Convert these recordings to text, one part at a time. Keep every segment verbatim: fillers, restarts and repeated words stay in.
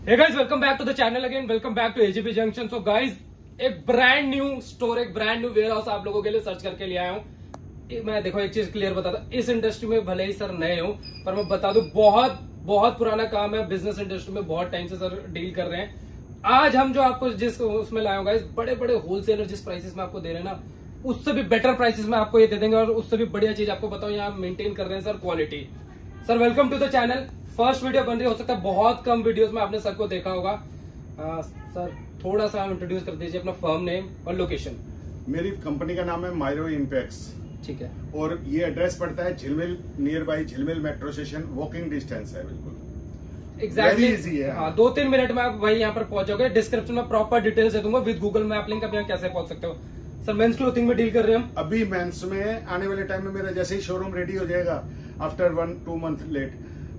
Hey guys, welcome back to the channel again. Welcome back to A G P Junction. So guys, एक brand new store, एक brand new warehouse आप लोगों के लिए search करके ले आया हूँ। मैं देखो एक चीज क्लियर बताता हूँ, इस इंडस्ट्री में भले ही सर नए हो, पर मैं बता दूं बहुत बहुत पुराना काम है। बिजनेस इंडस्ट्री में बहुत टाइम से सर डील कर रहे हैं। आज हम जो आपको जिस उसमें लाए गाइस, बड़े बड़े होलसेलर जिस प्राइसेस में आपको दे रहे हैं ना, उससे भी बेटर प्राइसेस में आपको ये दे देंगे और उससे भी बढ़िया चीज आपको बताओ यहाँ मेंटेन कर रहे हैं sir quality. Sir welcome to the channel. First video बन रही हो सकता है बहुत कम वीडियोस में आपने सर को देखा होगा। आ, सर थोड़ा सा इंट्रोड्यूस कर दीजिए अपना फर्म नेम और लोकेशन। मेरी कंपनी का नाम है मायरो इम्पैक्ट्स। ठीक है। और ये एड्रेस पड़ता है Jhilmil, near by Jhilmil metro station, walking distance है, बिल्कुल एग्जैक्टली इजी है। हाँ, दो तीन मिनट में आप वही यहाँ पर पहुंचोगे। डिस्क्रिप्शन में प्रॉपर डिटेल्स दे दूंगा विद गूगल मैप लिंक, आप यहाँ कैसे पहुंच सकते हो। सर मेंस क्लोथिंग में डील कर रहे हैं हम अभी। मेंस में आने वाले टाइम में मेरा जैसे ही शोरूम रेडी हो जाएगा, after one two month late,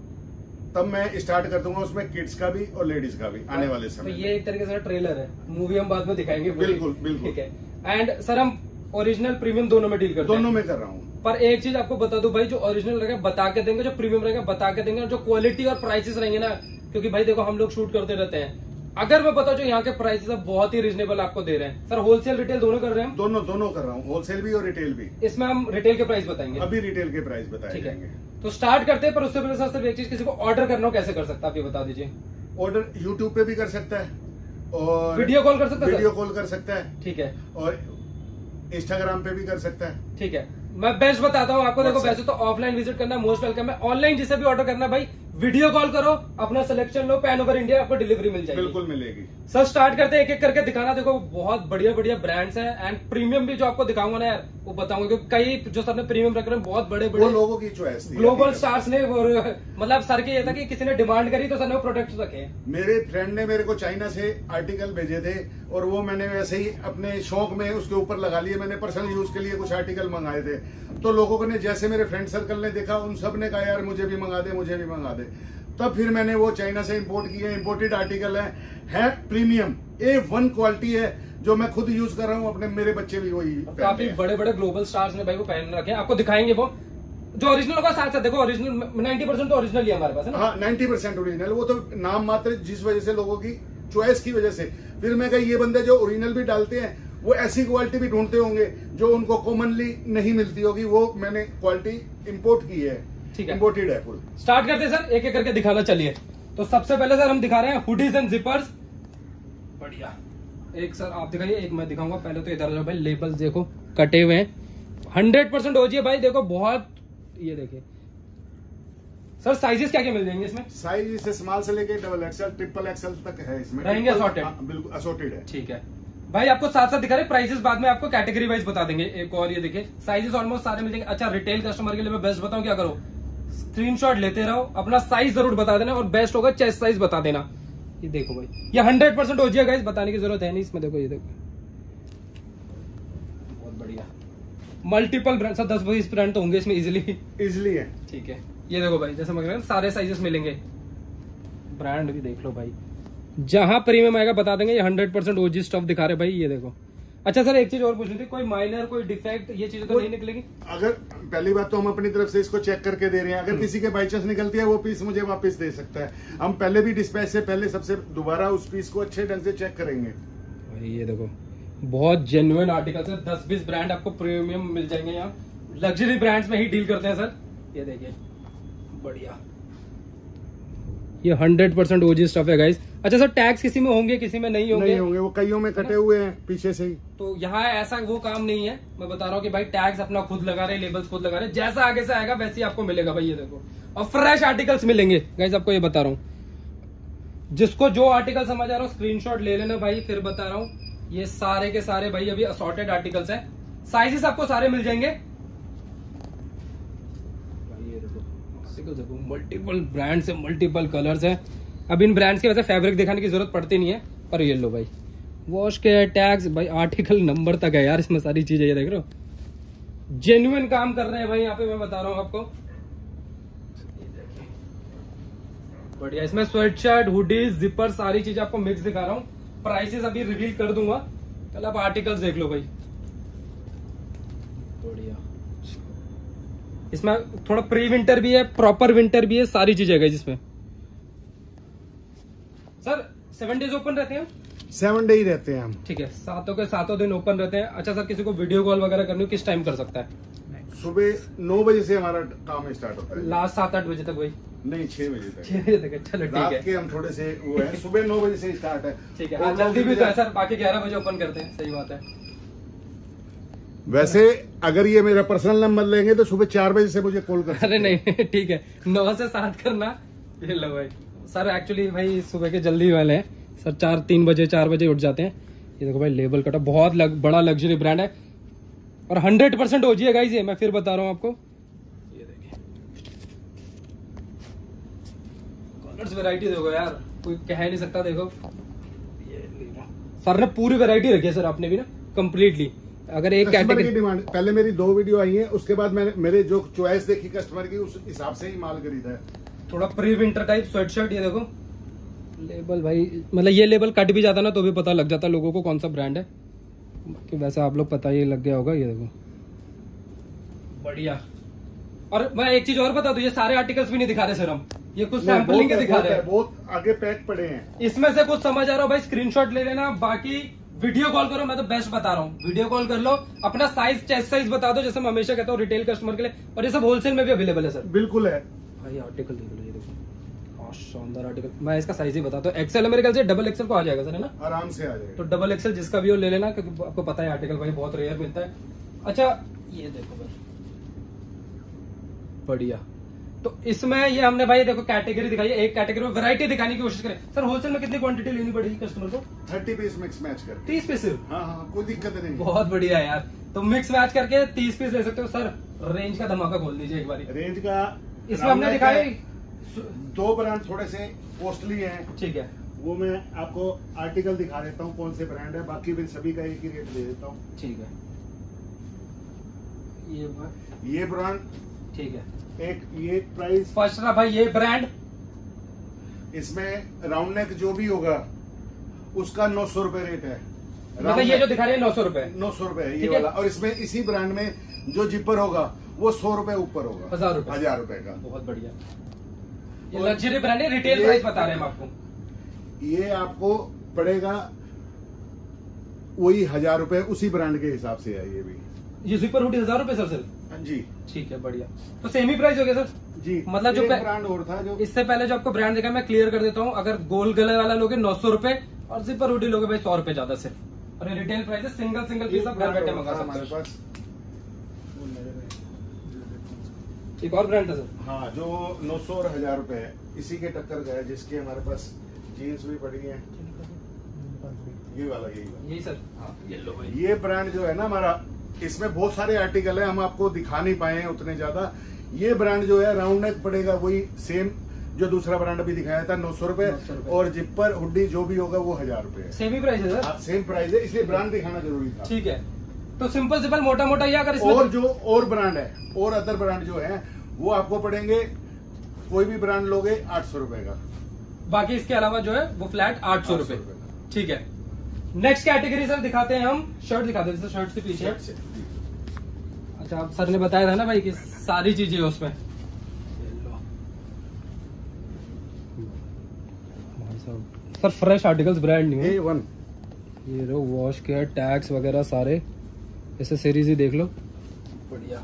तब मैं स्टार्ट कर दूंगा उसमें किड्स का भी और लेडीज का भी आने वाले समय। तो ये एक तरीके से ट्रेलर है, मूवी हम बाद में दिखाएंगे। बिल्कुल बिल्कुल ठीक है। एंड सर हम ओरिजिनल प्रीमियम दोनों में डील करते हैं। दोनों में कर रहा हूँ। पर एक चीज आपको बता दूं भाई, जो ओरिजिनल रहेगा बता के देंगे, जो प्रीमियम रहेगा बता के देंगे, और जो क्वालिटी और प्राइसेस रहेंगे ना, क्योंकि भाई देखो हम लोग शूट करते रहते हैं। अगर मैं बताऊं जो यहाँ के प्राइसेस बहुत ही रीजनेबल आपको दे रहे हैं। सर होलसेल रिटेल दोनों कर रहे हैं? दोनों दोनों कर रहा हूँ, होलसेल भी और रिटेल भी। इसमें हम रिटेल के प्राइस बताएंगे, अभी रिटेल के प्राइस बताए जाएंगे। तो स्टार्ट करते हैं। पर उससे पहले सर सिर्फ एक चीज, किसी को ऑर्डर करना हो कैसे कर सकता है आप ये बता दीजिए। ऑर्डर यूट्यूब पे भी कर सकता है और वीडियो कॉल कर सकता है। वीडियो कॉल कर सकता है, ठीक है। और इंस्टाग्राम पे भी कर सकता है। ठीक है। मैं बेस्ट बताता हूँ आपको। देखो वैसे तो ऑफलाइन विजिट करना मोस्ट वेलकम है। ऑनलाइन जिसे भी ऑर्डर करना भाई, वीडियो कॉल करो, अपना सिलेक्शन लो, पैन ओवर इंडिया आपको डिलीवरी मिल जाएगी। बिल्कुल मिलेगी। सर स्टार्ट करते हैं, एक एक करके दिखाना। देखो बहुत बढ़िया बढ़िया ब्रांड्स हैं एंड प्रीमियम भी जो आपको दिखाऊंगा ना यार, वो बताऊंगा क्योंकि कई जो सर ने प्रीमियम रख रहे हैं बहुत बड़े बड़े, वो लोगों की चॉइस थी, ग्लोबल स्टार्स ने। मतलब सर के ये था कि किसी ने डिमांड करी तो सर ने वो प्रोडक्ट रखे। मेरे फ्रेंड ने मेरे को चाइना से आर्टिकल भेजे थे और वो मैंने वैसे ही अपने शौक में उसके ऊपर लगा लिए। मैंने पर्सनल यूज के लिए कुछ आर्टिकल मंगाए थे, तो लोगों ने जैसे मेरे फ्रेंड सर्कल ने देखा, उन सब ने कहा यार मुझे भी मंगा दे, मुझे भी मंगा दे। तब फिर मैंने वो चाइना से इंपोर्ट किए। इंपोर्टेड आर्टिकल है, है प्रीमियम ए वन क्वालिटी है, जो मैं खुद यूज कर रहा हूँ, अपने मेरे बच्चे भी वही। काफी बड़े बड़े ग्लोबल स्टार्स ने भाई वो पहन रखे हैं, आपको दिखाएंगे वो जो ओरिजिनल होगा। साथ साथ देखो ओरिजिनल नाइन्टी परसेंट तो ओरिजिनल ही हमारे पास है ना। हाँ नाइन्टी परसेंट ओरिजिनल, वो तो नाम मात्र, जिस वजह से लोगों की चॉइस की वजह से। फिर मैं कहा ये बंदे जो ओरिजिनल भी डालते हैं वो ऐसी क्वालिटी भी ढूंढते होंगे जो उनको कॉमनली नहीं मिलती होगी, वो मैंने क्वालिटी इंपोर्ट की है। ठीक है, इंपोर्टेड है फुल। स्टार्ट करते हैं सर, एक एक करके दिखाना। चलिए तो सबसे पहले सर हम दिखा रहे हैं हुडीज एंड जिपर्स। बढ़िया। एक सर आप दिखाइए, एक मैं दिखाऊंगा। पहले तो इधर भाई लेबल्स देखो कटे हुए हैं, हंड्रेड परसेंट हो जाइए भाई। देखो बहुत, ये देखिए सर साइजेस क्या क्या मिल जाएंगे इसमें? साइज इसे स्मॉल से लेके डबल एक्सएल ट्रिपल एक्सएल तक है इसमें, रहेंगे असॉर्टेड। बिल्कुल असॉर्टेड है। ठीक है भाई, आपको साथ साथ दिखा रहे प्राइसेस बाद में आपको कैटेगरी वाइज बता देंगे। एक और ये देखिए साइजेस ऑलमोस्ट सारे मिल जाएंगे। अच्छा रिटेल कस्टमर के लिए मैं बेस्ट बताऊं क्या करो, स्क्रीनशॉट लेते रहो, अपना साइज जरूर बता देना, और बेस्ट होगा चेस्ट साइज बता देना। ये देखो भाई, ये हंड्रेड परसेंट हो जाएगा, इस बताने की जरूरत है नहीं इसमें। देखो ये देखो बहुत बढ़िया मल्टीपल ब्रांड, सर दस बीस ब्रांड तो होंगे इसमें इजिली इजिली है। ठीक है, ये देखो भाई जैसे मैं सारे साइजेस मिलेंगे। ब्रांड भी देख लो भाई, जहां प्रीमियम आएगा बता देंगे। ये हंड्रेड परसेंट ओजी स्टफ दिखा रहे भाई, ये देखो। अच्छा सर एक चीज और पूछनी थी, कोई माइनर कोई डिफेक्ट ये चीजें तो नहीं निकलेगी? अगर पहली बात तो हम अपनी तरफ से इसको चेक करके दे रहे हैं। अगर किसी के बाई चांस निकलती है वो पीस मुझे वापस दे सकता है। हम पहले भी डिस्पैच से पहले सबसे दोबारा उस पीस को अच्छे ढंग से चेक करेंगे। भाई ये देखो बहुत जेन्युइन आर्टिकल है। दस बीस ब्रांड आपको प्रीमियम मिल जाएंगे यहाँ। लग्जरी ब्रांड्स में ही डील करते हैं सर। ये देखिए बढ़िया, ये हंड्रेड परसेंट ओजी स्टफ है गाइस। अच्छा सर टैग्स किसी में होंगे किसी में नहीं होंगे? नहीं होंगे, वो कईयों में कटे हुए हैं पीछे से ही। तो यहाँ ऐसा वो काम नहीं है। मैं बता रहा हूँ कि भाई टैग्स अपना खुद लगा रहे, लेबल्स खुद लगा रहे, जैसा आगे से आएगा वैसे ही आपको मिलेगा भाई। ये देखो, और फ्रेश आर्टिकल्स मिलेंगे गाइस, आपको ये बता रहा हूँ। जिसको जो आर्टिकल समझ आ रहा हो स्क्रीनशॉट ले लेना भाई। फिर बता रहा हूँ ये सारे के सारे भाई अभी असॉर्टेड आर्टिकल्स है। साइजेस आपको सारे मिल जाएंगे। देखो मल्टीपल ब्रांड्स है, मल्टीपल कलर्स है। अब इन ब्रांड्स के वैसे फैब्रिक दिखाने की जरूरत पड़ती नहीं है, पर ये लो भाई वॉश के टैग्स भाई, आर्टिकल नंबर तक है यार इसमें सारी चीजें। ये देख रहे हो जेन्युइन काम कर रहे हैं भाई यहाँ पे। मैं बता रहा हूँ आपको बढ़िया। इसमें स्वेट शर्ट, हुडीज, जिपर सारी चीजें आपको मिक्स दिखा रहा हूँ। प्राइसेस अभी रिवील कर दूंगा, पहले आप आर्टिकल्स देख लो भाई। बढ़िया, इसमें थोड़ा प्री विंटर भी है, प्रॉपर विंटर भी है, सारी चीजें है जिसमें। सर सेवन डेज ओपन रहते हैं? सेवन डे ही रहते हैं हम। ठीक है, सातों के सातों दिन ओपन रहते हैं। अच्छा सर, किसी को वीडियो कॉल वगैरह करनी हो किस टाइम कर सकता है? सुबह नौ बजे से हमारा काम स्टार्ट होता है। लास्ट सात आठ बजे तक वही? नहीं, छह बजे तक। छह बजे तक, चलो ठीक रात है। के हम थोड़े से वो है, सुबह नौ बजे से स्टार्ट है। ठीक है, हाँ, जल्दी भी तो है सर, बाकी ग्यारह बजे ओपन करते हैं। सही बात है। वैसे अगर ये मेरा पर्सनल नंबर लेंगे तो सुबह चार बजे से मुझे कॉल कर सकते अरे नहीं ठीक है, नौ से सात करना। ये लो भाई सर, एक्चुअली भाई सुबह के जल्दी वाले हैं सर, चार तीन बजे चार बजे उठ जाते हैं। ये देखो भाई, लेबल कटा, बहुत लग, बड़ा लग्जरी ब्रांड है और हंड्रेड परसेंट ओजी है गाइस। ये मैं फिर बता रहा हूँ आपको। ये देखिए कलर्स, वैरायटी देखो यार, कोई कह नहीं सकता। देखो ये सर ने पूरी वैरायटी रखी है सर, आपने भी ना कंप्लीटली। अगर एक कस्टमर कैटेगरी की डिमांड, पहले मेरी दो वीडियो आई है, उसके बाद मैंने मेरे जो चॉइस देखी कस्टमर की, उस हिसाब से ही माल खरीदा है। थोड़ा प्री विंटर टाइप स्वेटशर्ट, ये देखो लेबल भाई, मतलब ये लेबल कट भी जाता ना तो भी पता लग जाता लोगों को कौन सा ब्रांड है। बाकी वैसे आप लोग पता ही लग गया होगा। ये देखो बढ़िया। और मैं एक चीज और बता दूं, ये सारे आर्टिकल्स भी नहीं दिखा रहे सर हम, ये कुछ सैंपलिंग के दिखा रहे हैं। बहुत आगे पैक पड़े हैं। इसमें से कुछ समझ आ रहा हो भाई, स्क्रीनशॉट ले लेना, बाकी वीडियो कॉल करो। मैं तो बेस्ट बता रहा हूँ, वीडियो कॉल कर लो, अपना साइज चेस्ट साइज बता दो, जैसे मैं हमेशा कहता हूँ रिटेल कस्टमर के लिए। और ये सब होलसेल में भी अवेलेबल है सर। बिल्कुल है भाई। आर्टिकल देख लो, ये देखो शानदार आर्टिकल। मैं इसका साइज ही बताता हूँ, एक्सेल है मेरे ख्याल से, डबल एक्सेल को आ जाएगा सर, है ना? आराम से आ जाएगा। तो डबल एक्सेल जिसका भी हो ले लेना, क्योंकि आपको पता है आर्टिकल भाई बहुत रेयर मिलता है। अच्छा ये देखो भाई, बढ़िया। तो इसमें ये हमने भाई देखो कैटेगरी दिखाई है, एक कैटेगरी में वैरायटी दिखाने की कोशिश करें। सर होलसेल में कितनी क्वांटिटी लेनी पड़ेगी कस्टमर को? थर्टी पीस मिक्स मैच कर। तीस पीस सिर्फ? हाँ हाँ, कोई दिक्कत नहीं। बहुत बढ़िया यार, तो मिक्स मैच करके तीस पीस ले सकते हो सर। रेंज का धमाका खोल दीजिए एक बार। रेंज का इसमें हमने दिखाया दो ब्रांड थोड़े से कॉस्टली हैं। ठीक है, वो मैं आपको आर्टिकल दिखा देता हूँ कौन से ब्रांड है, बाकी भी सभी का एक ही रेट दे देता हूँ। ठीक है। ये ये ब्रांड ठीक है, एक ये प्राइस फर्स्ट रहा भाई ये ब्रांड। इसमें राउंड नेक जो भी होगा उसका नौ सौ रुपए रेट है। मतलब ये जो दिखा रहे हैं नौ सौ रुपए नौ सौ रुपए है ये वाला। और इसमें इसी ब्रांड में जो जिपर होगा वो सौ रुपए ऊपर होगा, हजार रुपए हजार रुपए का। बहुत बढ़िया। ये लग्जरी ब्रांड है, रिटेल प्राइस बता रहे हैं हम आपको। ये आपको पड़ेगा वही हजार रुपए, उसी ब्रांड के हिसाब से है ये भी। ये जिपर हुडी हजार रुपए सर सिर्फ? जी ठीक है, बढ़िया। तो सेम ही प्राइस हो गया सर जी। मतलब जो ब्रांड और था जो इससे पहले जो आपको ब्रांड देखा, मैं क्लियर कर देता हूँ। अगर गोल गले वाला लोगे नौ सौ रुपए और जिपर हुडी लोगे भाई सौ रुपए ज्यादा सिर्फ। और रिटेल प्राइस है, सिंगल सिंगल पीस आप घर बैठे मंगा सकते हमारे पास। एक और ब्रांड है सर? हाँ, जो नौ सौ और हजार रुपए है, इसी के टक्कर का है, जिसके हमारे पास जीन्स भी पड़ी है। ये वाला यही वाला यही सर? हाँ, ये लो भाई। ये ब्रांड जो है ना हमारा, इसमें बहुत सारे आर्टिकल है, हम आपको दिखा नहीं पाए हैं उतने ज्यादा। ये ब्रांड जो है राउंड नेक पड़ेगा वही सेम जो दूसरा ब्रांड अभी दिखाया था, नौ सौ रुपए। और जिपर हुडी जो भी होगा वो हजार रुपए है। सेम ही प्राइस है सर? सेम प्राइस है, इसलिए ब्रांड दिखाना जरूरी था। ठीक है, तो सिंपल सिंपल मोटा मोटा या अगर और जो और ब्रांड है, और अदर ब्रांड जो है वो आपको पड़ेंगे, कोई भी ब्रांड लोगे आठ सौ रुपए का। बाकी इसके अलावा जो है वो फ्लैट आठ सौ रुपए। ठीक है, नेक्स्ट कैटेगरी सर दिखाते हैं हम। शर्ट दिखाते हैं, शर्ट से पीछे। अच्छा, आप सर ने बताया था ना भाई कि सारी चीजें उसमें। Sir fresh articles, brand new A one. ये लो, वॉश केयर, टैग्स वगैरह सारे ऐसे सीरीज ही देख लो। बढ़िया,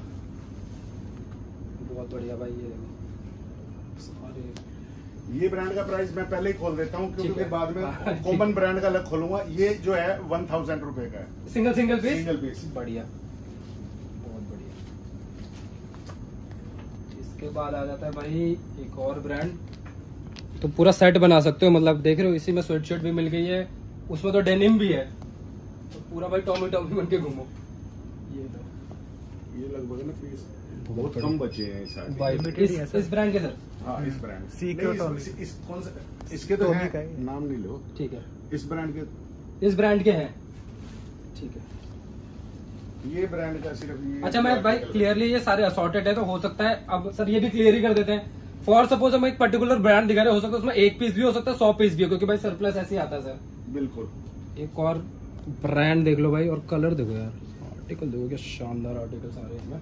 बहुत बढ़िया भाई। ये देखो सारे। ये ब्रांड का प्राइस मैं पहले ही खोल देता हूँ, ठीक क्योंकि है। बाद में कॉमन ब्रांड का अलग खोलूंगा। ये जो है वन थाउजेंड रुपए का है, single single piece. Single piece. बढ़िया, बहुत बढ़िया। इसके बाद आ जाता है भाई एक और ब्रांड। तो पूरा सेट बना सकते हो, मतलब देख रहे हो, इसी में स्वेटशर्ट भी मिल गई है, उसमें तो डेनिम भी है, तो पूरा भाई टॉमी टॉमी बन के घूमो। ये लो, ये लगभग ना पीस बहुत कम बचे हैं इस आर्टिकल भाई में। इस, इस ब्रांड के सर? हाँ, इस ब्रांड सीक्रेट नहीं, इस, इस, इस, कौन सा इसके तो टॉमी है, का है। नाम नहीं लो। ठीक है, इस ब्रांड के इस ब्रांड के हैं। ठीक है, ये ब्रांड का सिर्फ ये। अच्छा मैं भाई क्लियरली ये सारे असॉर्टेड है, तो हो सकता है अब सर ये भी क्लियर ही कर देते हैं। फॉर सपोज हम एक पर्टिकुलर ब्रांड दिखा रहे, हो सकता है उसमें एक पीस भी हो सकता है, सौ पीस भी हो, क्योंकि भाई सरप्लस ऐसे ही आता है सर। बिल्कुल। एक और ब्रांड देख लो भाई, और कलर देखो यार, आर्टिकल देखो क्या शानदार आर्टिकल सारे इसमें।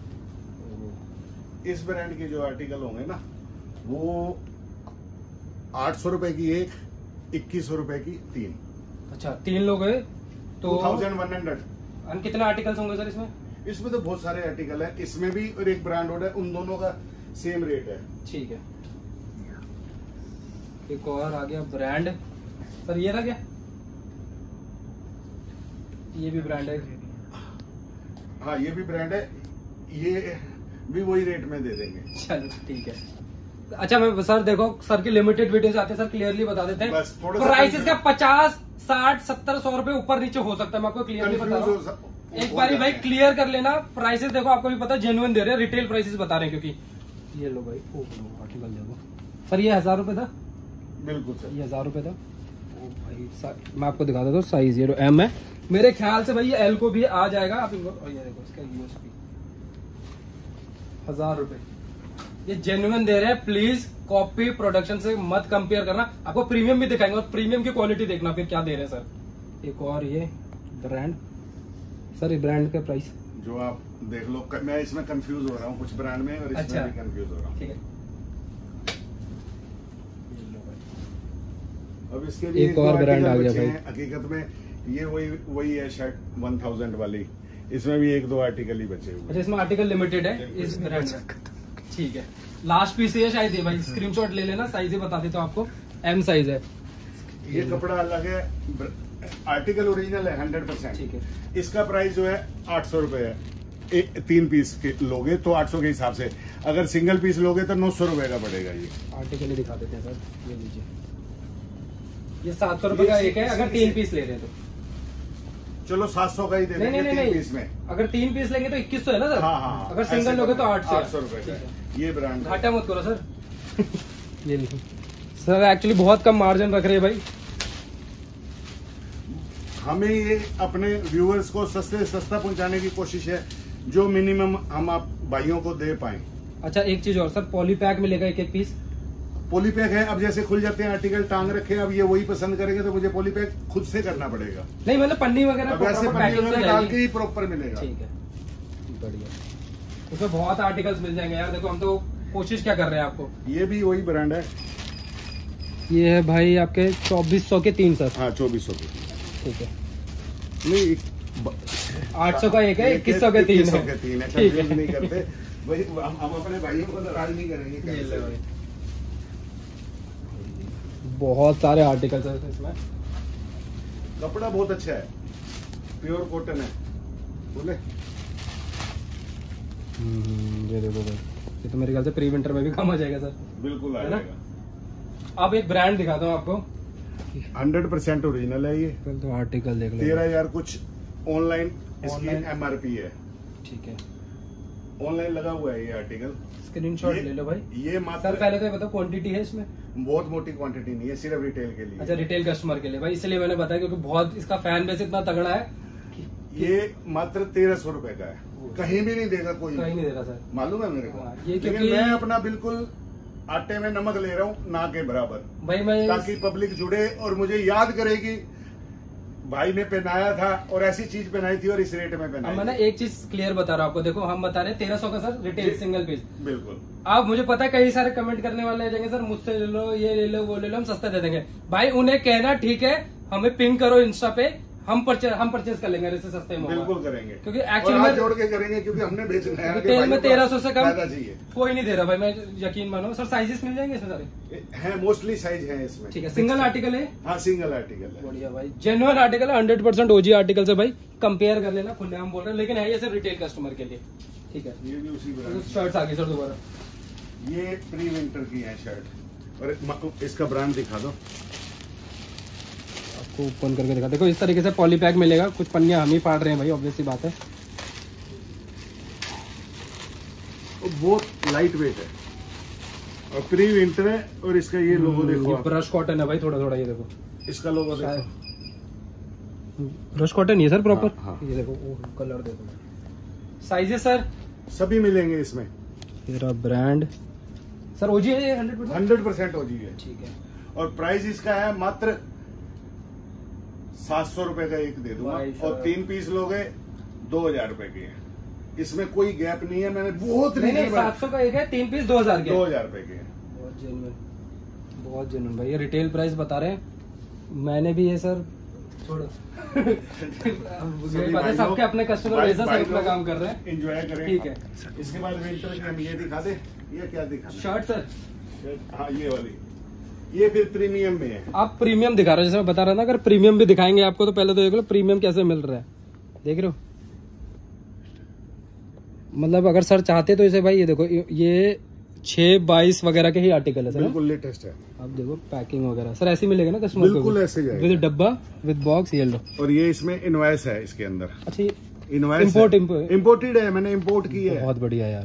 इस ब्रांड के जो आर्टिकल होंगे ना, वो आठ सौ रुपए की एक, इक्कीस सौ रुपए की तीन। अच्छा तीन लोग है तो थाउजेंड वन हंड्रेड। और कितने आर्टिकल्स होंगे सर इसमें? इसमें तो बहुत सारे आर्टिकल है, इसमें भी और एक ब्रांड और है, उन दोनों का सेम रेट है। ठीक है। एक और आ गया ब्रांड सर, ये रहा क्या? ये भी ब्रांड है। हाँ ये भी ब्रांड है, ये भी वही रेट में दे देंगे। चलो ठीक है। अच्छा मैं सर देखो सर की लिमिटेड वीडियोस आते हैं, सर क्लियरली बता देते हैं। बस थोड़ा सा प्राइस इसका पचास साठ सत्तर सौ रुपए ऊपर नीचे हो सकता है, मैं आपको क्लियरली बता रहा हूँ। एक बार भाई क्लियर कर लेना, प्राइसेस देखो आपको भी पता जेन्युइन दे रहे हैं, रिटेल प्राइसेस बता रहे हैं। क्योंकि ये लो भाई आर्टिकल देखो सर, ये हजार रुपए था। बिल्कुल सर ये हजार रुपए था। ओ भाई मैं आपको दिखा देता हूँ साइज, ये एम है मेरे ख्याल से भाई, ये एल को भी आ जाएगा। आप इनको ये देखो इसका यूएसपी हजार रुपए, ये जेन्युइन दे रहे हैं। प्लीज कॉपी प्रोडक्शन से मत कंपेयर करना, आपको प्रीमियम भी दिखाएंगे और प्रीमियम की क्वालिटी देखना फिर क्या दे रहे हैं सर। एक और ये ब्रांड सर, ये ब्रांड का प्राइस जो आप देख लो, मैं इसमें कंफ्यूज हो रहा हूँ कुछ ब्रांड में और इसमें अच्छा। भी कंफ्यूज हो रहा हूँ। ठीक है। अब इसके भी एक और ब्रांड आ गया भाई। हकीकत में ये वही वही है शर्ट वन थाउजेंड वाली, इसमें भी एक दो आर्टिकल ही बचे हुए। अच्छा इसमें आर्टिकल लिमिटेड है इस ब्रांड में। ठीक है, लास्ट पीस ये शायद है भाई, स्क्रीनशॉट ले लेना, साइज ही बता देता हूँ आपको, एम साइज है। ये कपड़ा अलग है, आर्टिकल ओरिजिनल है हंड्रेड परसेंट। ठीक है। इसका प्राइस जो है आठ सौ रुपए है, एक तीन पीस के लोगे तो आठ सौ के हिसाब से, अगर सिंगल पीस लोगे तो नौ सौ रुपए का पड़ेगा। ये आर्टिकल ही दिखा देते हैं सर, ये लीजिए, ये सात सौ रुपए का एक है अगर तीन पीस ले रहे हैं तो। चलो सात सौ का ही दे देंगे तीन पीस में। अगर तीन पीस लेंगे तो इक्कीस सौ है ना सर। हाँ हाँ, अगर सिंगल लोगे तो आठ सौ आठ सौ रुपए का। ये ब्रांड घाटा मत करो सर। ये लिखो सर, एक्चुअली बहुत कम मार्जिन रख रहे हैं भाई। हमें ये अपने व्यूअर्स को सस्ते से सस्ता पहुंचाने की कोशिश है, जो मिनिमम हम आप भाइयों को दे पाए। अच्छा एक चीज और सर, पॉली पैक मिलेगा एक एक पीस? पॉली पैक है, अब जैसे खुल जाते हैं आर्टिकल टांग रखे, अब ये वही पसंद करेंगे तो मुझे पॉली पैक खुद से करना पड़ेगा। नहीं मतलब पन्नी वगैरह अब ऐसे पन्नी वगैरह डाल के ही प्रॉपर मिलेगा। ठीक है बढ़िया, उसमें बहुत आर्टिकल्स मिल जाएंगे यार। देखो हम तो कोशिश क्या कर रहे हैं आपको। ये भी वही ब्रांड है, ये है भाई आपके चौबीस सौ के तीन सर। हाँ चौबीस सौ के। ठीक है, नहीं आठ सौ का एक है, इक्कीस सौ के तीन है। तीन है, कंफ्यूज नहीं करते भाई, हम अपने भाइयों को नाराज नहीं करेंगे। बहुत सारे आर्टिकल्स है इसमें, कपड़ा बहुत अच्छा है, प्योर कॉटन है बोले। ये देखो भाई, ये तो मेरे ख्याल से प्री विंटर में भी काम आ जाएगा सर। बिल्कुल आ जाएगा। अब एक ब्रांड दिखाता हूँ आपको, हंड्रेड परसेंट ओरिजिनल है ये। तो आर्टिकल देख लो, तेरह हजार कुछ ऑनलाइन इसकी एमआरपी है। ठीक है, ऑनलाइन लगा हुआ है ये आर्टिकल, स्क्रीनशॉट ले लो भाई। ये मात्र सर पहले तो ये बताओ क्वांटिटी है इसमें? बहुत मोटी क्वांटिटी नहीं है, सिर्फ रिटेल के लिए। अच्छा रिटेल कस्टमर के लिए भाई, इसलिए मैंने बताया क्योंकि बहुत इसका फैन बेस इतना तगड़ा है। ये मात्र तेरह सौ रुपए का है, कहीं भी नहीं देगा कोई, कहीं नहीं दे रहा सर, मालूम है मेरे को। हाँ, ये लेकिन मैं अपना बिल्कुल आटे में नमक ले रहा हूँ ना के बराबर भाई, मैं ताकि पब्लिक जुड़े और मुझे याद करेगी भाई ने पहनाया था और ऐसी चीज पहनाई थी और इस रेट में पहनाई। मैंने एक चीज क्लियर बता रहा हूँ आपको, देखो हम बता रहे हैं तेरह सौ का सर रिटेल सिंगल पीस। बिल्कुल। अब मुझे पता है कई सारे कमेंट करने वाले आ जाएंगे, सर मुझसे ले लो, ये ले लो, वो ले लो, हम सस्ता दे देंगे। भाई उन्हें कहना ठीक है, हमें पिंग करो इंस्टा पे, हम परचेज हम परचेज कर लेंगे इससे सस्ते में। बिल्कुल करेंगे, क्योंकि एक्चुअली में जोड़ के करेंगे, क्योंकि हमने बेचना है। रिटेल में तेरह सौ से कम चाहिए, कोई नहीं दे रहा भाई, मैं यकीन मानो। सर साइजेस मिल जाएंगे इसमें सारे? है मोस्टली साइज है इसमें। ठीक है, सिंगल आर्टिकल है? हाँ सिंगल आर्टिकल है। बढ़िया भाई, जेन्युइन आर्टिकल है, हंड्रेड परसेंट ओजी आर्टिकल से भाई कंपेयर कर लेना, खुले हम बोल रहे हैं, लेकिन है ये सिर्फ रिटेल कस्टमर के लिए। ठीक है, ये भी उसी ब्रांड। शर्ट्स आ गई सर दोबारा, ये प्री विंटर की है शर्ट, और इसका ब्रांड दिखा दो आपको, ओपन करके दिखा। देखो इस तरीके से पॉली पैक मिलेगा, कुछ पन्नियां हम ही फाड़ रहे हैं भाई, ऑब्वियस सी बात है। बहुत लाइट वेट है और प्री विंटर है, और इसका ये लोगो देखो, ब्रश कॉटन है भाई, थोड़ा थोड़ा ये देखो इसका लोगो देखो, ब्रश कॉटन ही है सर प्रॉपर। हाँ, हाँ। ये देखो कलर देखो, साइजेस सर सभी मिलेंगे इसमें। तेरा ब्रांड सर ओजी है, hundred percent hundred percent OG है। ठीक है, और प्राइस इसका है मात्र सात सौ रुपए का एक दे दूंगा, और तीन पीस लोगे दो हजार रुपए के हैं, इसमें कोई गैप नहीं है। मैंने बहुत नहीं नहीं, सात सौ का एक है, तीन पीस दो हजार के, दो हजार रुपए के हैं। बहुत जेन्युइन, बहुत जेन्युइन भाई, ये रिटेल प्राइस बता रहे हैं। मैंने भी ये सर छोड़ो सबके अपने कस्टमर वैसा सर अपना काम कर रहे हैं, एंजॉय करें। ठीक है, इसके बाद विंटर की हम ये दिखा दे, ये क्या दिखा शर्ट सर? हाँ ये वाली, ये फिर प्रीमियम में है। आप प्रीमियम दिखा रहे हो, जैसे मैं बता रहा था, अगर प्रीमियम भी दिखाएंगे आपको तो पहले तो देख लो प्रीमियम कैसे मिल रहा है, देख रहे हो। मतलब अगर सर चाहते तो इसे भाई ये देखो, ये छह बाईस वगैरह के ही आर्टिकल है सर, बिल्कुल लेटेस्ट है। आप देखो पैकिंग वगैरह सर ऐसे मिलेगा ना कस्टमर को? बिल्कुल ऐसे जाएगा, विद डब्बा विद बॉक्स, ये लो। और ये इसमें इनवॉइस है इसके अंदर। अच्छा, इनवॉइस इम्पोर्ट इम्पोर्टेड है, मैंने इम्पोर्ट की है। बहुत बढ़िया यार,